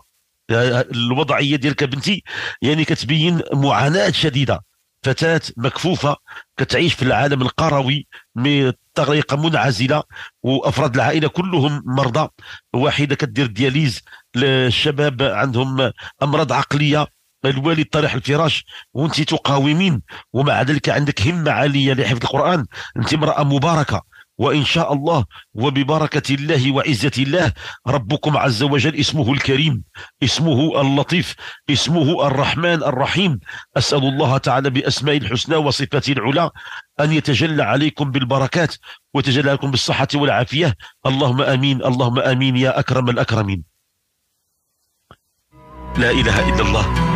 الوضعية ديالك بنتي يعني كتبين معاناة شديدة، فتاة مكفوفة كتعيش في العالم القروي بطريقة منعزلة، وأفراد العائلة كلهم مرضى، واحدة كدير دياليز، للشباب عندهم أمراض عقلية، الوالد طريح الفراش، وانت تقاومين، ومع ذلك عندك همة عالية لحفظ القرآن. انت امرأة مباركة، وإن شاء الله وببركة الله وعزة الله ربكم عز وجل اسمه الكريم، اسمه اللطيف، اسمه الرحمن الرحيم. أسأل الله تعالى بأسماء الحسنى وصفاته العلى أن يتجلى عليكم بالبركات ويتجلى عليكم بالصحة والعافية. اللهم آمين اللهم آمين يا أكرم الأكرمين. لا إله إلا الله.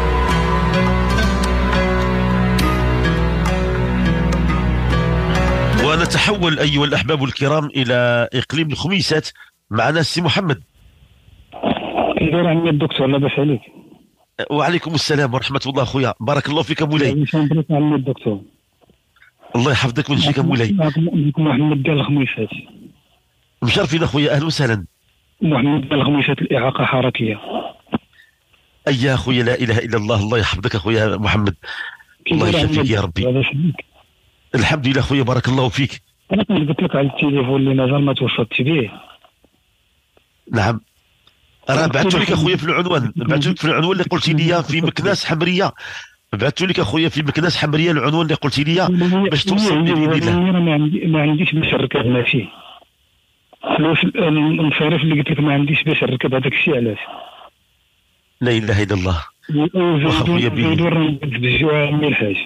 ونتحول أيها الأحباب الكرام إلى إقليم الخميسات. معنا السي محمد. كيداير عمي الدكتور؟ لاباس عليك؟ وعليكم السلام ورحمة الله خويا، بارك الله فيك مولاي. عمي الدكتور الله يحفظك ويجزيك مولاي. محمد ديال الخميسات. مشرفين اخويا، اهلا وسهلا. محمد ديال الخميسات، الإعاقة حركية. أي يا اخويا، لا إله إلا الله. الله يحفظك اخويا محمد، الله يشفيك يا ربي. الحمد لله خويا، بارك الله فيك. انا كنت قلت لك على التليفون اللي مازال ما توصلتش به. نعم، انا بعثت لك اخويا في العنوان، بعثت لك في العنوان اللي قلتي لي في مكناس حمريه، بعثت لك اخويا في مكناس حمريه العنوان اللي قلتي لي باش توصل باذن الله. ما عنديش باش نركب، ماشي فلوس المصاريف اللي قلت لك ما عنديش باش نركب، هذاك الشيء علاش. لا اله الا الله. واخا خويا بالجوع من الحاج.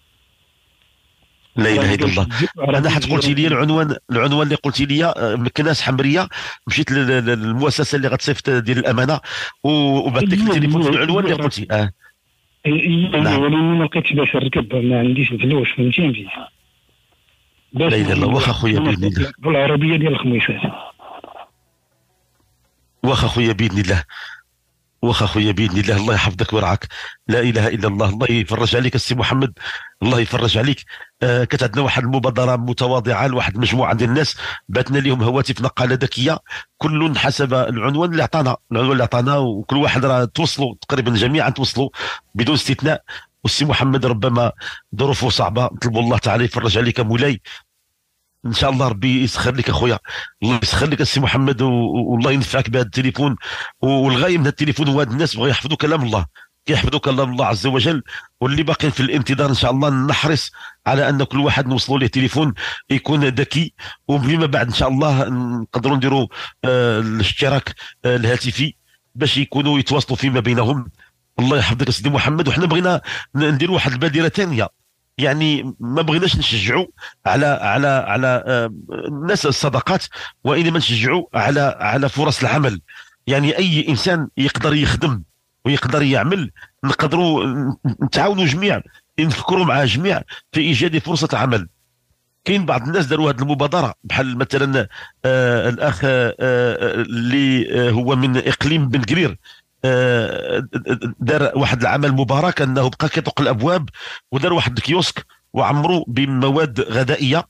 لا اله الا الله. انا حتى قلتي لي العنوان اللي قلتي لي مكناس حمريه، مشيت للمؤسسه اللي غتصيفط ديال الامانه وبعثت لك التليفون في العنوان اللي قلتي. نعم. ولكن ما لقيتش باش نركب، ما عنديش الفلوس، فهمتيني. لا اله الا الله. واخا خويا باذن الله بالعربيه ديال الخميسات. واخا خويا باذن الله. واخا خويا باذن الله. الله يحفظك ويرعاك. لا اله الا الله. الله يفرج عليك السي محمد. الله يفرج عليك. كانت عندنا واحد المبادره متواضعه لواحد المجموعه ديال الناس، بعثنا لهم هواتف نقاله ذكيه، كل حسب العنوان اللي عطانا، وكل واحد راه توصلوا تقريبا جميعا توصلوا بدون استثناء. والسي محمد ربما ظروفه صعبه، نطلبوا الله تعالى يفرج عليك مولاي. ان شاء الله ربي يسخر لك اخويا، الله يسخر لك السي محمد، والله ينفعك بهذا التليفون. والغايه من هذا التليفون هو هاد الناس بغاو يحفظوا كلام الله، كيحفظوا كلام الله عز وجل. واللي باقين في الانتظار ان شاء الله نحرص على ان كل واحد نوصلوا له تليفون يكون ذكي، وفيما بعد ان شاء الله نقدروا نديروا الاشتراك الهاتفي باش يكونوا يتواصلوا فيما بينهم. الله يحفظك سيدي محمد. وحنا بغينا نديروا واحد البادره ثانيه، يعني ما بغيناش نشجعوا على الناس الصدقات، وانما نشجعوا على فرص العمل. يعني اي انسان يقدر يخدم ويقدر يعمل، نقدروا نتعاونوا جميع، نفكروا مع جميع في ايجاد فرصه عمل. كاين بعض الناس داروا هذه المبادره، بحال مثلا الاخ اللي هو من اقليم بن قرير، دار واحد العمل مبارك انه بقى كيطق الابواب ودار واحد الكيوسك وعمرو بمواد غذائيه،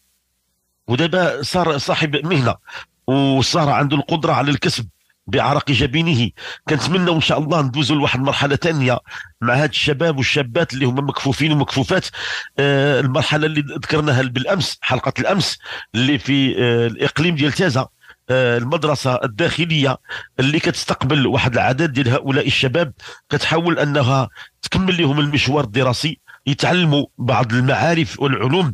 ودابا صار صاحب مهنه وصار عنده القدره على الكسب بعرق جبينه. كنتمنى ان شاء الله ندوزوا لواحد المرحله ثانيه مع هاد الشباب والشابات اللي هما مكفوفين ومكفوفات. المرحله اللي ذكرناها بالامس، حلقه الامس اللي في الاقليم ديال تازه، المدرسه الداخليه اللي كتستقبل واحد العدد ديال هؤلاء الشباب، كتحاول انها تكمل لهم المشوار الدراسي، يتعلموا بعض المعارف والعلوم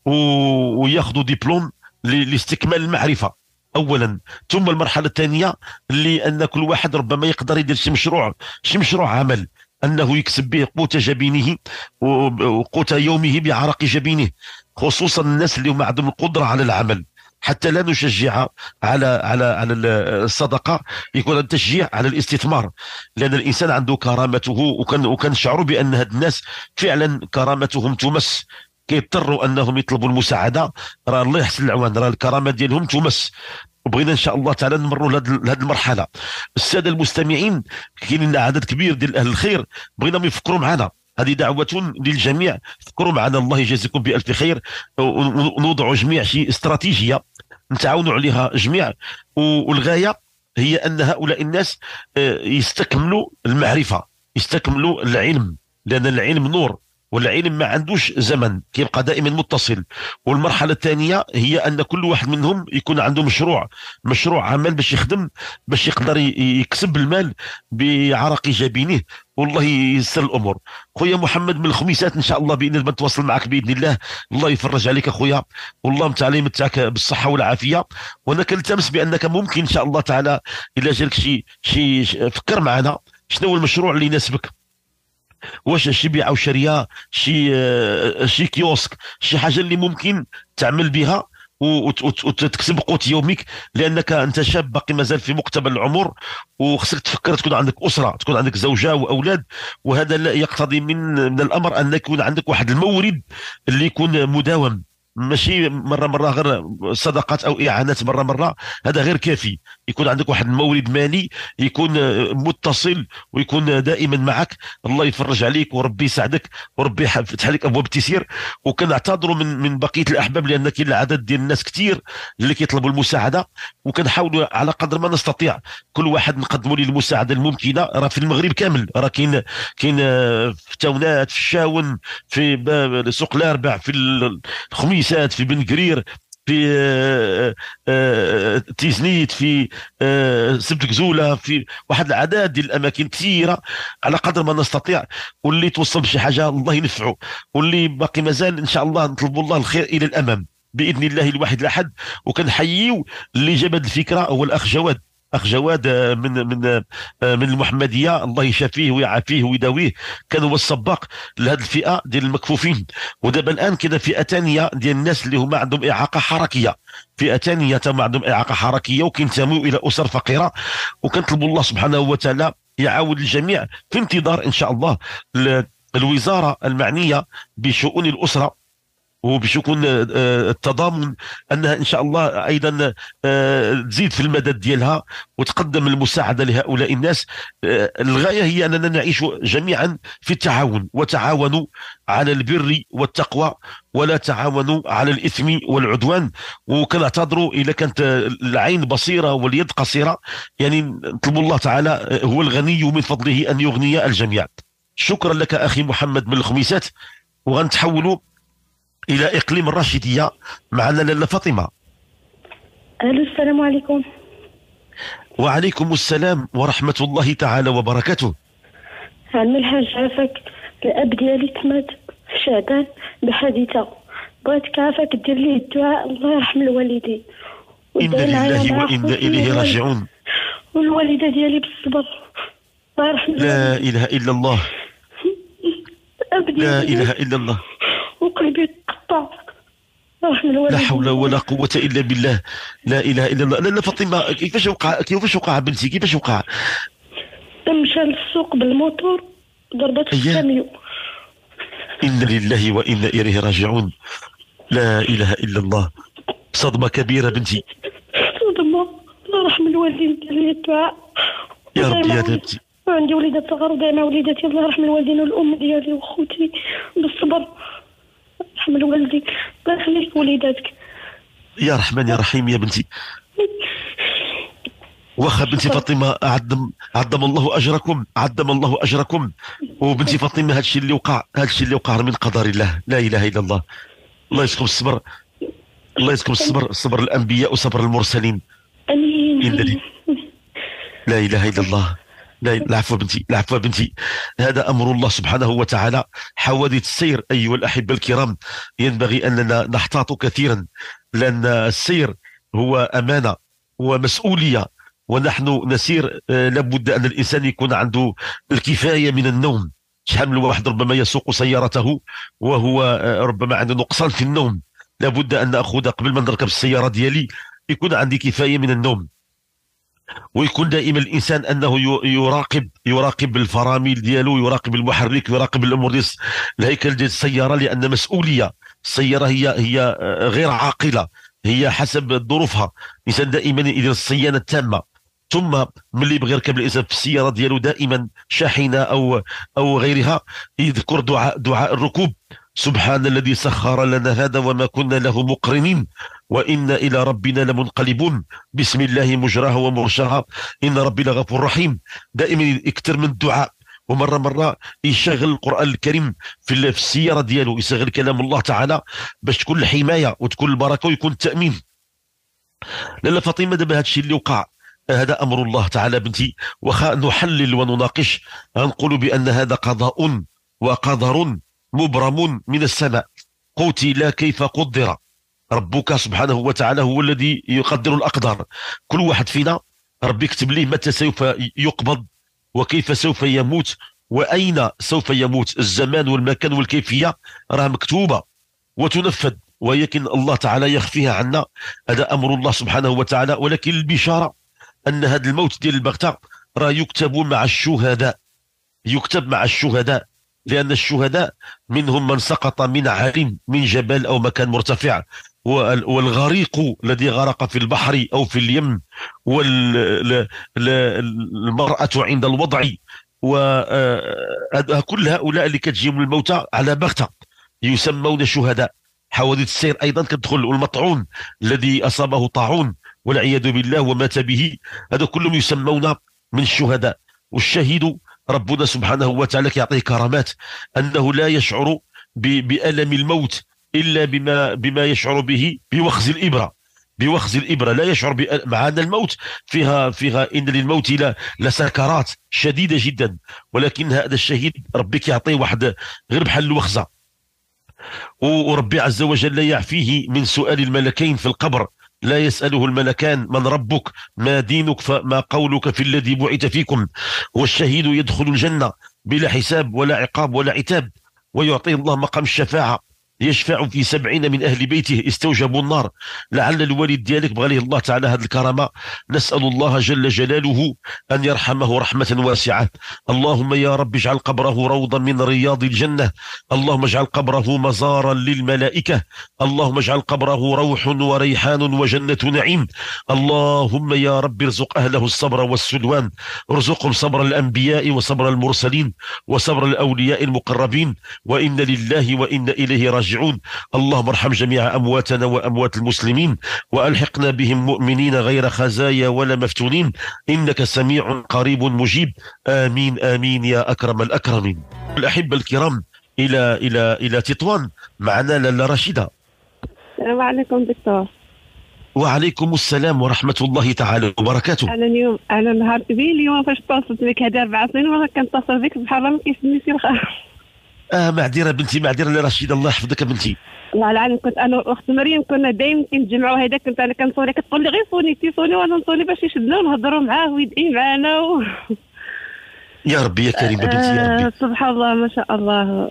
وياخذوا دبلوم لاستكمال المعرفه اولا. ثم المرحله الثانيه اللي ان كل واحد ربما يقدر يدير شي مشروع عمل، انه يكسب به قوت جبينه وقوت يومه بعرق جبينه، خصوصا الناس اللي ما عندهم القدره على العمل. حتى لا نشجع على الصدقه، يكون التشجيع على الاستثمار، لان الانسان عنده كرامته، وكنشعروا بان هاد الناس فعلا كرامتهم تمس، كيضطروا انهم يطلبوا المساعده. راه الله يحسن العوان، راه الكرامه ديالهم تمس. وبغينا ان شاء الله تعالى نمروا لهذه المرحله. الساده المستمعين، كاين لنا عدد كبير ديال اهل الخير بغيناهم يفكروا معنا، هذه دعوة للجميع، فكروا معنا، الله يجازيكم بألف خير، ونوضعوا جميع شي استراتيجية نتعاونوا عليها جميع. والغاية هي أن هؤلاء الناس يستكملوا المعرفة، يستكملوا العلم، لأن العلم نور، والعلم ما عندوش زمن، كيبقى دائما متصل. والمرحله الثانيه هي ان كل واحد منهم يكون عنده مشروع عمل باش يخدم، باش يقدر يكسب المال بعرق جبينه، والله ييسر الامور. خويا محمد من الخميسات ان شاء الله باذن الله نتواصل معك باذن الله. الله يفرج عليك اخويا، والله تعالى يمتعك بالصحه والعافيه. وانا كنلتمس بانك ممكن ان شاء الله تعالى الا جالك شي فكر معنا شنو هو المشروع اللي يناسبك، واش شي بيعه وشريه، شي كيوسك، شي حاجه اللي ممكن تعمل بها وتكسب قوت يومك، لانك انت شاب باقي مازال في مقتبل العمر، وخصك تفكر تكون عندك اسره، تكون عندك زوجه واولاد. وهذا لا يقتضي من الامر ان يكون عندك واحد المورد اللي يكون مداوم، ماشي مره غير صدقات او اعانات مره، هذا غير كافي. يكون عندك واحد المورد مالي يكون متصل ويكون دائما معك. الله يفرج عليك وربي يساعدك وربي يفتح لك ابواب التيسير. وكنعتذروا من بقيه الاحباب، لان كاين عدد ديال الناس كثير اللي كيطلبوا المساعده، وكنحاولوا على قدر ما نستطيع كل واحد نقدموا ليه المساعده الممكنه. راه في المغرب كامل، راه كاين في تاونات، في الشاون، في سوق الاربع، في الخميس، في بن قرير، في تيزنيت، في سبت كزوله، في واحد العدد ديال الاماكن كثيره على قدر ما نستطيع. واللي توصل بشي حاجه الله ينفعه، واللي باقي مازال ان شاء الله نطلبوا الله الخير الى الامام باذن الله الواحد الاحد. وكنحييو اللي جاب هذه الفكره هو الاخ جواد، من المحمديه، الله يشافيه ويعافيه ويداويه. كان هو السباق لهذه الفئه ديال المكفوفين. ودابا الان كذا فئه ثانيه ديال الناس اللي هما عندهم اعاقه حركيه، فئه ثانيه تما عندهم اعاقه حركيه وكينتموا الى اسر فقيره. وكنطلبوا الله سبحانه وتعالى يعاون الجميع في انتظار ان شاء الله الوزارة المعنية بشؤون الأسرة وبشكون التضامن انها ان شاء الله ايضا تزيد في المدد ديالها وتقدم المساعده لهؤلاء الناس. الغايه هي اننا نعيش جميعا في التعاون، وتعاونوا على البر والتقوى ولا تعاونوا على الاثم والعدوان. وكنعتذروا اذا كانت العين بصيره واليد قصيره، يعني نطلب الله تعالى هو الغني من فضله ان يغني الجميع. شكرا لك اخي محمد من الخميسات. وغنتحولوا إلى إقليم الراشدية، معنا لاله فاطمة. ألو، السلام عليكم. وعليكم السلام ورحمة الله تعالى وبركاته. عم الحاج عافاك، الأب ديالي تمات في شعبان بحادثة، بغيتك عافاك دير ليه الدعاء الله يرحم الوالدين. إنا لله وإنا إليه راجعون. والوالدة ديالي بالصبر الله يرحم. لا إله إلا الله. لا إله إلا الله. وقلبي تقطع. لا حول ولا قوة إلا بالله. لا إله إلا الله. لاله فاطمة، كيفاش وقع بنتي؟ كيفاش وقع؟ مشى للسوق بالموتور ضربت في الكاميو. إنا لله وإنا إليه راجعون. لا إله إلا الله. صدمة كبيرة بنتي. صدمة. الله يرحم الوالدين ديالي الدعاء يا رب يا بنتي. وعندي وليدات صغار ودايما وليداتي الله يرحم الوالدين والأم ديالي وخوتي بالصبر. يرحم الوالدين الله يخليك وليداتك. يا رحمن يا رحيم يا بنتي. واخا بنتي فاطمه، عظم الله اجركم، عظم الله اجركم. وبنتي فاطمه، هذا الشيء اللي وقع من قدر الله. لا اله الا الله. الله يسكن الصبر، الله يسكن الصبر، صبر الانبياء وصبر المرسلين. امين. لا اله الا الله. لا، العفو بنتي، العفو بنتي. هذا امر الله سبحانه وتعالى. حوادث السير ايها الاحبه الكرام ينبغي اننا نحتاط كثيرا، لان السير هو امانه ومسؤوليه، ونحن نسير. لابد ان الانسان يكون عنده الكفايه من النوم. شحال من واحد ربما يسوق سيارته وهو ربما عنده نقصان في النوم. لابد ان ناخذ قبل ما نركب السياره ديالي يكون عندي كفايه من النوم. ويكون دائما الانسان انه يراقب الفرامل ديالو، يراقب المحرك، يراقب الامور ديال الهيكل ديال السياره، لان مسؤوليه. السياره هي غير عاقله، هي حسب ظروفها. الانسان دائما يدير الصيانه التامه. ثم ملي يبغي يركب الانسان في السياره ديالو دائما شاحنه او غيرها، يذكر دعاء الركوب. سبحان الذي سخر لنا هذا وما كنا له مقرنين وإنا إلى ربنا لمنقلبون. بسم الله مجراها ومرساها إن ربي لغفور رحيم. دائما يكثر من الدعاء. ومرة يشغل القرآن الكريم في السيارة ديالو، يشغل كلام الله تعالى باش تكون الحماية وتكون البركة ويكون التأمين. لاله فاطمة، دابا هذا الشيء اللي وقع هذا أمر الله تعالى بنتي. وخا نحلل ونناقش، غنقول بأن هذا قضاء وقدر مبرم من السماء، قتل كيف قدر. ربك سبحانه وتعالى هو الذي يقدر الأقدار. كل واحد فينا ربي يكتب ليه متى سوف يقبض وكيف سوف يموت وأين سوف يموت. الزمان والمكان والكيفية راه مكتوبة وتنفذ، ولكن الله تعالى يخفيها عنا. هذا أمر الله سبحانه وتعالى. ولكن البشارة أن هذا الموت ديال البغتة راه يكتب مع الشهداء، يكتب مع الشهداء، لأن الشهداء منهم من سقط من عالم من جبل أو مكان مرتفع، والغريق الذي غرق في البحر أو في اليم، والمرأة عند الوضع، وكل هؤلاء اللي كتجيهم الموتى على بغتة يسمون شهداء. حوادث السير أيضا كتدخل، والمطعون الذي أصابه طاعون والعياذ بالله ومات به، هذا كلهم يسمون من الشهداء. والشهيد ربنا سبحانه وتعالى يعطيه كرامات، أنه لا يشعر بألم الموت إلا بما يشعر به بوخز الإبرة. لا يشعر معنا الموت فيها إن للموت لسكرات شديدة جدا، ولكن هذا الشهيد ربك يعطيه واحد غير بحال الوخزة. وربي عز وجل يعفيه من سؤال الملكين في القبر. لا يسأله الملكان من ربك ما دينك فما قولك في الذي بعث فيكم. والشهيد يدخل الجنة بلا حساب ولا عقاب ولا عتاب، ويعطيه الله مقام الشفاعة يشفع في 70 من أهل بيته استوجبوا النار. لعل الوالد ديالك بغى ليه الله تعالى هذه الكرامة. نسأل الله جل جلاله أن يرحمه رحمة واسعة. اللهم يا رب اجعل قبره روضا من رياض الجنة. اللهم اجعل قبره مزارا للملائكة. اللهم اجعل قبره روح وريحان وجنة نعيم. اللهم يا رب ارزق أهله الصبر والسلوان. ارزقهم صبر الأنبياء وصبر المرسلين وصبر الأولياء المقربين. وإن لله وإن إليه راجعون. اللهم ارحم جميع أمواتنا وأموات المسلمين وألحقنا بهم مؤمنين غير خزايا ولا مفتونين، إنك سميع قريب مجيب. آمين آمين يا أكرم الأكرمين. الأحبة الكرام، إلى تطوان معنا لاله رشيدة. السلام عليكم دكتور. وعليكم السلام ورحمة الله تعالى وبركاته. أنا نهارت بي اليوم فاش اتصلت بك هذه 4 سنين وأنا كنتصل بك سبحان الله ما كيسميش الخير. معذرة بنتي، معذرة لرشيدة، الله يحفظك بنتي. الله العالم كنت انا واخت مريم كنا دايما كنتجمعوا هذاك، كنت انا كنصوني كتقول لي غير صوني تيصوني وانا نصوني باش يشدنا ونهضروا معاه ويدعي معانا يا ربي يا كريمة بنتي يا ربي. سبحان الله ما شاء الله.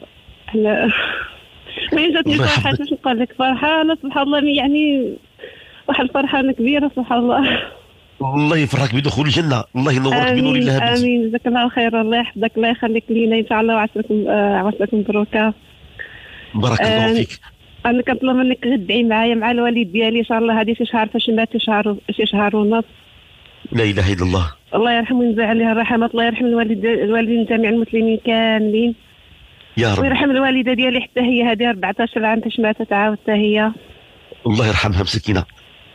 ما جاتني فرحة باش نقول لك فرحانة سبحان الله، يعني واحد الفرحانة كبيرة سبحان الله. الله يفرحك بدخول الجنة، الله ينورك بنور الله بنتي. امين جزاك الله خير، الله يحفظك الله يخليك لينا ان شاء الله وعسلكم مبروكة. بارك الله فيك. انا كنطلب منك تدعي معايا مع الوالد ديالي ان شاء الله، هذه شي شهر فاش مات شي شهر ونص. لا اله الا الله. الله يرحمه وينزل عليه الرحمات، الله يرحم الوالدين جميع المسلمين كاملين يا رب، ويرحم الوالده ديالي حتى هي هذه 14 عام فاش ماتت عاود حتى هي. الله يرحمها مسكينه.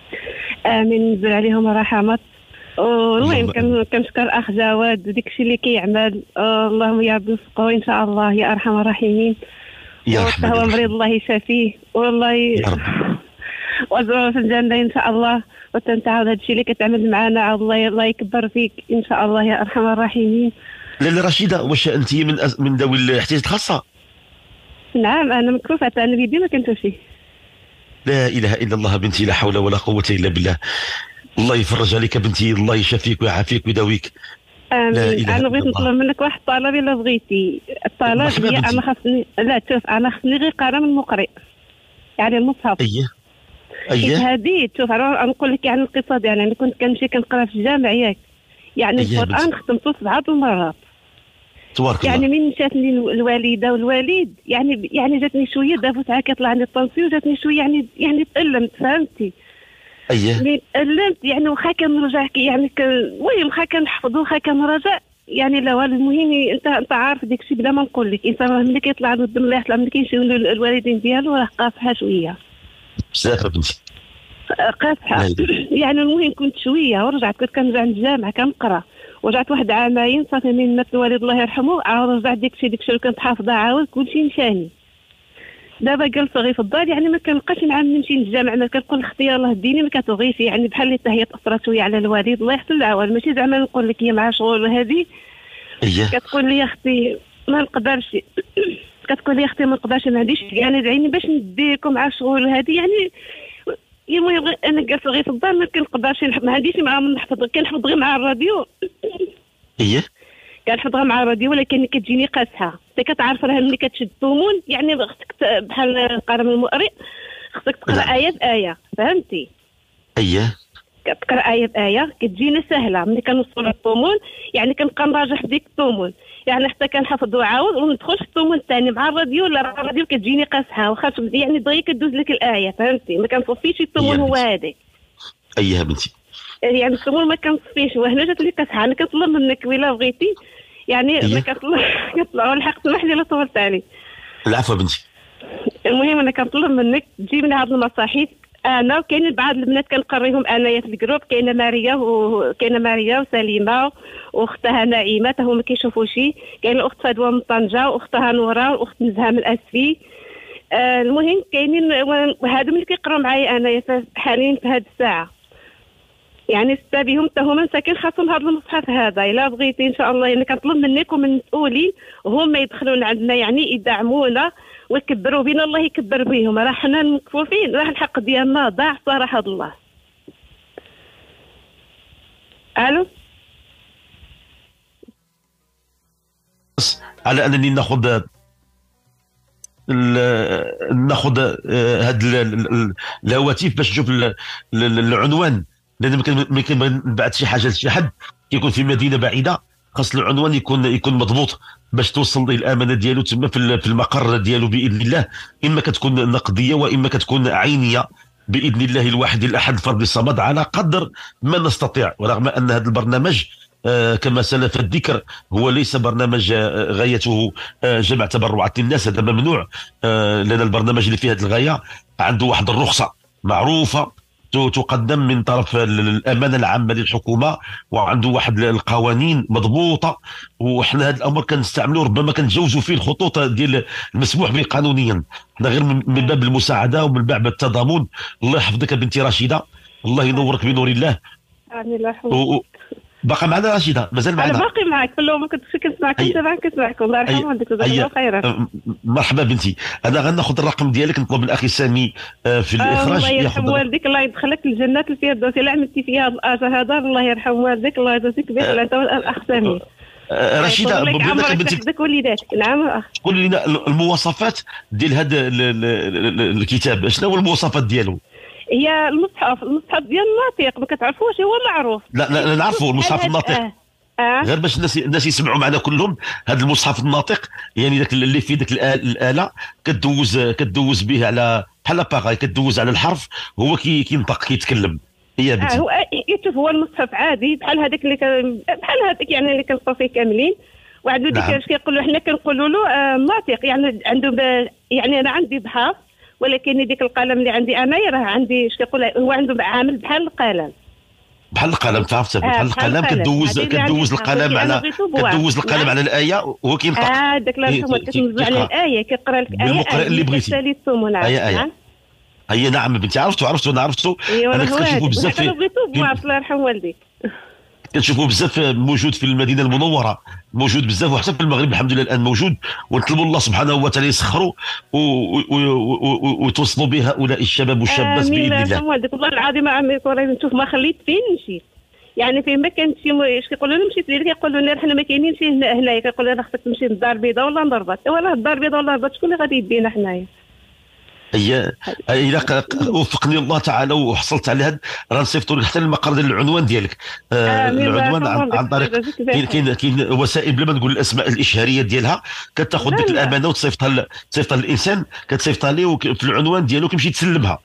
امين ينزل عليهم الرحمات. والمهم كنشكر الاخ جواد داكشي اللي كيعمل. اللهم يا ربي يوفقه ان شاء الله يا ارحم الراحمين. يا رحمن هو مريض الله يشافيه والله يا رب، وازروا في الجنه ان شاء الله. وتنتعاود هذا الشيء اللي كتعمل معنا الله يكبر فيك ان شاء الله يا ارحم الراحمين. لاله رشيده، واش انت من ذوي الاحتياجات الخاصه؟ نعم انا مكفوفه، انا بيدي ما كنتوشي. لا اله الا الله بنتي، لا حول ولا قوه الا بالله. الله يفرج عليك بنتي، الله يشافيك ويعافيك ويداويك. امين. انا بغيت نطلب منك واحد الطلب الا بغيتي. الطلب هي انا خاصني، لا شوف انا خاصني غير قرا من المقرئ، يعني المصحف. اييه هذه شوف انا نقول لك يعني القصه ديالي. انا كنت كنمشي كنقرا في الجامع ياك، يعني القران ختمته 7 المرات. تبارك يعني الله. من شافني الوالده والوالد يعني جاتني شويه دافوت عا كيطلع عندي الطنسيون، جاتني شويه يعني تألمت فهمتي. اييه تألمت يعني واخا كنرجع يعني المهم واخا كنحفظ واخا كنراجع يعني لا والو. المهم انت عارف داك الشيء بلا ما نقول لك، الانسان ملي كيطلع عنده الدم الله يطلع ملي كيمشيو الوالدين ديالو راه قاصحه شويه بزاف بنتي قاصحه. يعني المهم كنت شويه ورجعت، كنت كنرجع للجامع كنقرا، ورجعت واحد عامين صافي من مات الوالد الله يرحمه عاود رجعت داك الشيء اللي كنت حافظه عاود كلشي مشاني. دابا جالسه غير في الدار يعني ما كنبقاش نعاود نمشي للجامع، ما كنقول اختي يلاه ديني ما كتبغيش، يعني بحال اللي حتى هي تاثرت شويه على الوالد الله يحسن العوال. ماشي زعما نقول لك هي مع شغل وهذه كتقول لي اختي ما نقدرش كتقول لي اختي ما نقدرش ما عنديش يعني دعيني باش نديكم مع شغل هذه يعني. المهم انا جالسه غير في الدار ما كنقدرش ما عنديش معاهم نحفظ، كنحفظ غير مع الراديو. كنحفظها مع الراديو ولكن كتجيني قاسحه. انت كتعرف راه ملي كتشد الثمون يعني خصك بحال قرا من المؤرئ خصك تقرا ايه بايه فهمتي. كتقرا ايه بايه كتجينا سهله. ملي كنوصلوا للثمون يعني كنبقى نراجع في ديك الثمون يعني حتى كنحفظ وعاود وندخل في الثمون الثاني مع الراديو. ولا الراديو كتجيني قاسحه واخا يعني دغيا كدوز لك الايه فهمتي. ما كنصفيش الثمون هو هذاك. بنتي يعني الثمون ما كنصفيش. وهنا جات لي قاسحه. انا كنطلب منك ولا بغيتي يعني ما كنطلعوا الحق سمح لي لا طولت عليك. العفو بنتي. المهم انا كنطلب منك تجيب لنا هاد المصاحف. انا وكاين بعض البنات كنقريهم انايا في الجروب. كاينه ماريا وسليمه واختها نعيمه تا هما كيشوفوشي. كاين الاخت فدوى من طنجه واختها نوره واخت نزهه من الاسفي. المهم كاينين هادو اللي كيقراو معايا انايا حاليا في هاد الساعه يعني 6 بهم حتى هما مساكين خاصهم هذا المصحف هذا. الا بغيتي ان شاء الله يعني كنطلب منك ومن المسؤولين هما يدخلون عندنا يعني يدعمونا ويكبروا بينا. الله يكبر بهم. راه حنا مكفوفين، راه الحق ديالنا ضاع صراحه الله. الو على انني ناخذ ناخذ هاد الهواتف باش نشوف العنوان، لان ملي كنبعث شي حاجه لشي حد كيكون في مدينه بعيده، خاص العنوان يكون مضبوط باش توصل الامانه ديالو تما في المقر ديالو باذن الله. اما كتكون نقديه واما كتكون عينيه باذن الله الواحد الاحد الفرد الصمد على قدر ما نستطيع. ورغم ان هذا البرنامج كما سلف الذكر هو ليس برنامج غايته جمع تبرعات للناس، هذا ممنوع، لان البرنامج اللي فيه هذه الغايه عنده واحد الرخصه معروفه تقدم من طرف الامانه العامه للحكومه، وعنده واحد القوانين مضبوطه، وحنا هذا الامر كنستعملوا ربما كنتجاوزوا فيه الخطوط ديال المسموح به قانونيا. حنا غير من باب المساعده ومن باب التضامن. الله يحفظك بنتي رشيده، الله ينورك بنور الله. امين. الله يحفظك. باقا معنا رشيده؟ مازال معنا؟ انا باقي معك في الاول، ما كنتش كنسمعك انت، باقي كنسمعك. الله يرحمه والديك جزاك الله خيرا. مرحبا بنتي، انا غناخذ الرقم ديالك، نطلب من الاخي سامي في الاخراج. الله يرحم والديك، الله يدخلك الجنات الفردوس. الا عملتي فيها الاجر هذا الله يرحم والديك، الله يجازيك بخير انت والاخ سامي. رشيده بغينا بنتك وليداتك. نعم. قول لنا المواصفات ديال هذا الكتاب، شنو هو المواصفات ديالو؟ هي المصحف ديال الناطق، ما كتعرفوش هو معروف. لا نعرفوا المصحف الناطق. غير باش الناس يسمعوا معنا كلهم. هذا المصحف الناطق يعني داك اللي فيه داك الاله كتدوز به على بحال باغاي، كتدوز على الحرف هو كينطق كيتكلم. هي بنتي هو يشوف هو المصحف عادي بحال هذاك بحال هذاك يعني اللي كنقراو فيه كاملين. وعنده ديك اش كيقولوا حنا كنقولوا له ناطق، يعني عنده يعني انا عندي ضحاف، ولكن ديك القلم اللي عندي انا راه عندي اش كيقول هو عنده عامل بحال القلم. بحال القلم تعرف بحال القلم كدوز القلم على الايه وهو كينطق. داك الله يرحمه كتنزل على الايه كيقرا لك ايه اللي بغيتي. اي نعم بنتي، عرفتو انا كنشوفو بزاف الله يرحم والديك. كنشوفوا بزاف موجود في المدينه المنوره، موجود بزاف، وحتى في المغرب الحمد لله الان موجود. ونطلبوا الله سبحانه وتعالى يسخروا وتوصلوا به هؤلاء الشباب والشابات باذن الله. والله العظيم عمي نشوف ما خليت فين نمشي، يعني فين ما كانت شي اش كيقولوا لنا مشيت ليه كيقولوا لنا حنا ما كاينينش هنايا، كيقولوا لنا خصك تمشي للدار البيضاء ولا للرباط. ولا الدار البيضاء ولا للرباط شكون اللي غادي يدينا حنايا؟ هي الا وفقني الله تعالى وحصلت على هذا راه نصيفطوا لك حتى المقر ديال العنوان ديالك. العنوان عن طريق كاين وسائل بلا ما نقول الاسماء الاشهاريه ديالها، كتاخذ ديك الامانه وتصيفطها للانسان، كتصيفطها ليه في العنوان ديالو كيمشي يتسلمها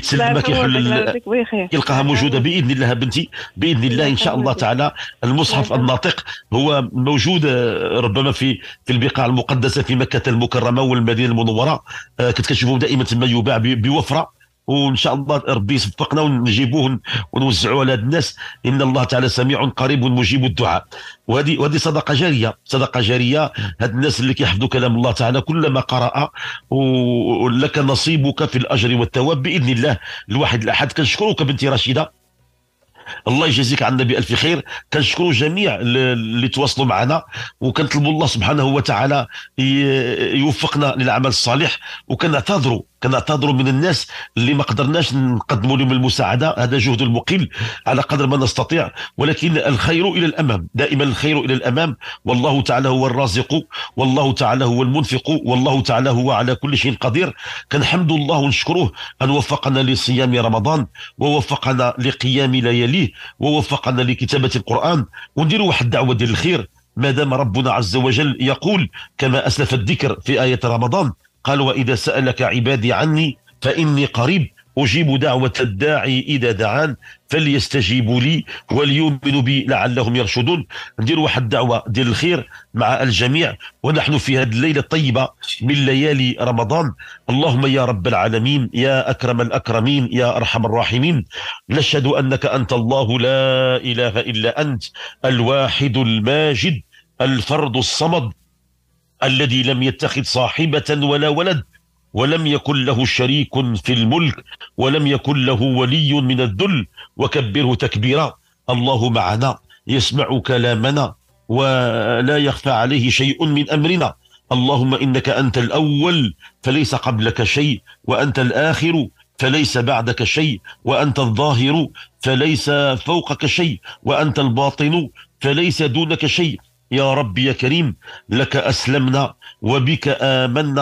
كيحل كيلقاها موجوده باذن الله بنتي، باذن الله ان شاء الله تعالى. المصحف الناطق هو موجود ربما في البقاع المقدسه في مكه المكرمه والمدينه المنوره، كتشوفوه دائما ما يباع بوفره، وان شاء الله ربي يوفقنا ونجيبوه ونوزعوه على الناس، ان الله تعالى سميع قريب مجيب الدعاء. وهذه صدقه جاريه. هاد الناس اللي كيحفظوا كلام الله تعالى كلما قرأ ولك نصيبك في الاجر والثواب باذن الله الواحد الاحد. كنشكرك بنتي رشيده، الله يجازيك عنا بألف خير. كنشكروا جميع اللي تواصلوا معنا، وكنطلبوا الله سبحانه وتعالى يوفقنا للعمل الصالح. وكنعتذروا من الناس اللي ما قدرناش نقدموا لهم المساعده، هذا جهد المقل على قدر ما نستطيع، ولكن الخير الى الامام، دائما الخير الى الامام. والله تعالى هو الرازق، والله تعالى هو المنفق، والله تعالى هو على كل شيء قدير. كنحمد الله ونشكروه ان وفقنا لصيام رمضان، ووفقنا لقيام لياليه، ووفقنا لكتابه القران. ونديروا واحد الدعوه ديال الخير، ما دام ربنا عز وجل يقول كما اسلف الذكر في ايه رمضان، قال وإذا سألك عبادي عني فإني قريب أجيب دعوة الداعي إذا دعان فليستجيبوا لي وليؤمنوا بي لعلهم يرشدون. ندير واحد دعوة ديال الخير مع الجميع ونحن في هذه الليلة الطيبة من ليالي رمضان. اللهم يا رب العالمين، يا أكرم الأكرمين، يا أرحم الراحمين، نشهد أنك أنت الله لا إله إلا أنت، الواحد الماجد، الفرد الصمد، الذي لم يتخذ صاحبة ولا ولد، ولم يكن له شريك في الملك، ولم يكن له ولي من الذل، وكبره تكبيرا. الله معنا، يسمع كلامنا ولا يخفى عليه شيء من أمرنا. اللهم إنك أنت الأول فليس قبلك شيء، وأنت الآخر فليس بعدك شيء، وأنت الظاهر فليس فوقك شيء، وأنت الباطن فليس دونك شيء. يا رب يا كريم، لك أسلمنا وبك آمنا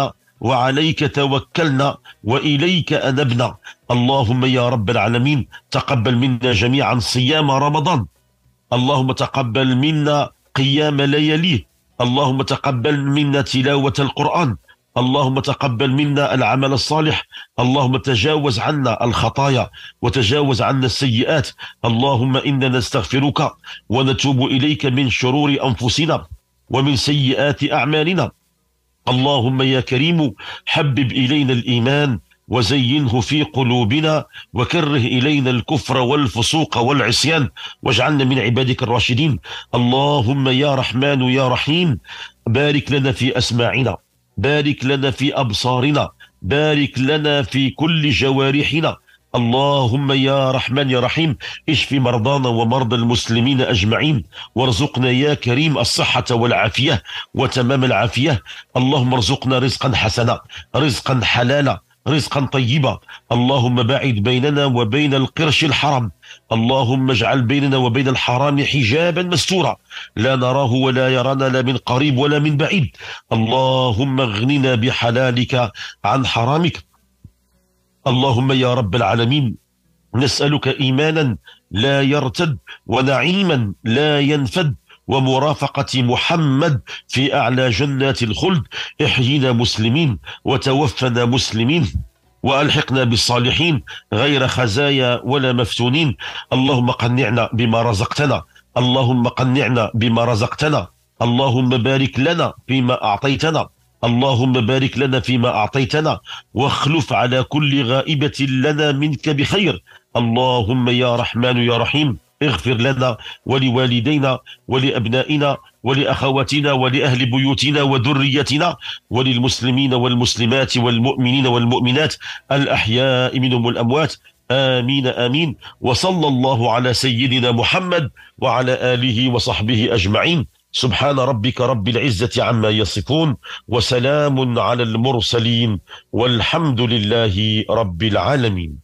وعليك توكلنا وإليك أنبنا. اللهم يا رب العالمين تقبل منا جميعا صيام رمضان، اللهم تقبل منا قيام لياليه، اللهم تقبل منا تلاوة القرآن، اللهم تقبل منا العمل الصالح، اللهم تجاوز عنا الخطايا وتجاوز عنا السيئات. اللهم إنا نستغفرك ونتوب إليك من شرور أنفسنا ومن سيئات أعمالنا. اللهم يا كريم حبب إلينا الإيمان وزينه في قلوبنا وكره إلينا الكفر والفسوق والعصيان واجعلنا من عبادك الراشدين. اللهم يا رحمن يا رحيم بارك لنا في أسماعنا، بارك لنا في أبصارنا، بارك لنا في كل جوارحنا. اللهم يا رحمن يا رحيم اشف مرضانا ومرضى المسلمين أجمعين، وارزقنا يا كريم الصحة والعافية وتمام العافية. اللهم ارزقنا رزقا حسنا، رزقا حلالا، رزقا طيبا. اللهم باعد بيننا وبين القرش الحرام، اللهم اجعل بيننا وبين الحرام حجابا مستورا لا نراه ولا يرانا لا من قريب ولا من بعيد. اللهم اغننا بحلالك عن حرامك. اللهم يا رب العالمين نسألك إيمانا لا يرتد ونعيما لا ينفد ومرافقة محمد في أعلى جنات الخلد. احيينا مسلمين وتوفنا مسلمين وألحقنا بالصالحين غير خزايا ولا مفتونين. اللهم قنعنا بما رزقتنا، اللهم قنعنا بما رزقتنا، اللهم بارك لنا فيما أعطيتنا، اللهم بارك لنا فيما أعطيتنا واخلف على كل غائبة لنا منك بخير. اللهم يا رحمن يا رحيم اغفر لنا ولوالدينا ولأبنائنا ولأخواتنا ولأهل بيوتنا وذريتنا وللمسلمين والمسلمات والمؤمنين والمؤمنات الأحياء منهم والأموات. آمين آمين. وصلى الله على سيدنا محمد وعلى آله وصحبه أجمعين. سبحان ربك رب العزة عما يصفون وسلام على المرسلين والحمد لله رب العالمين.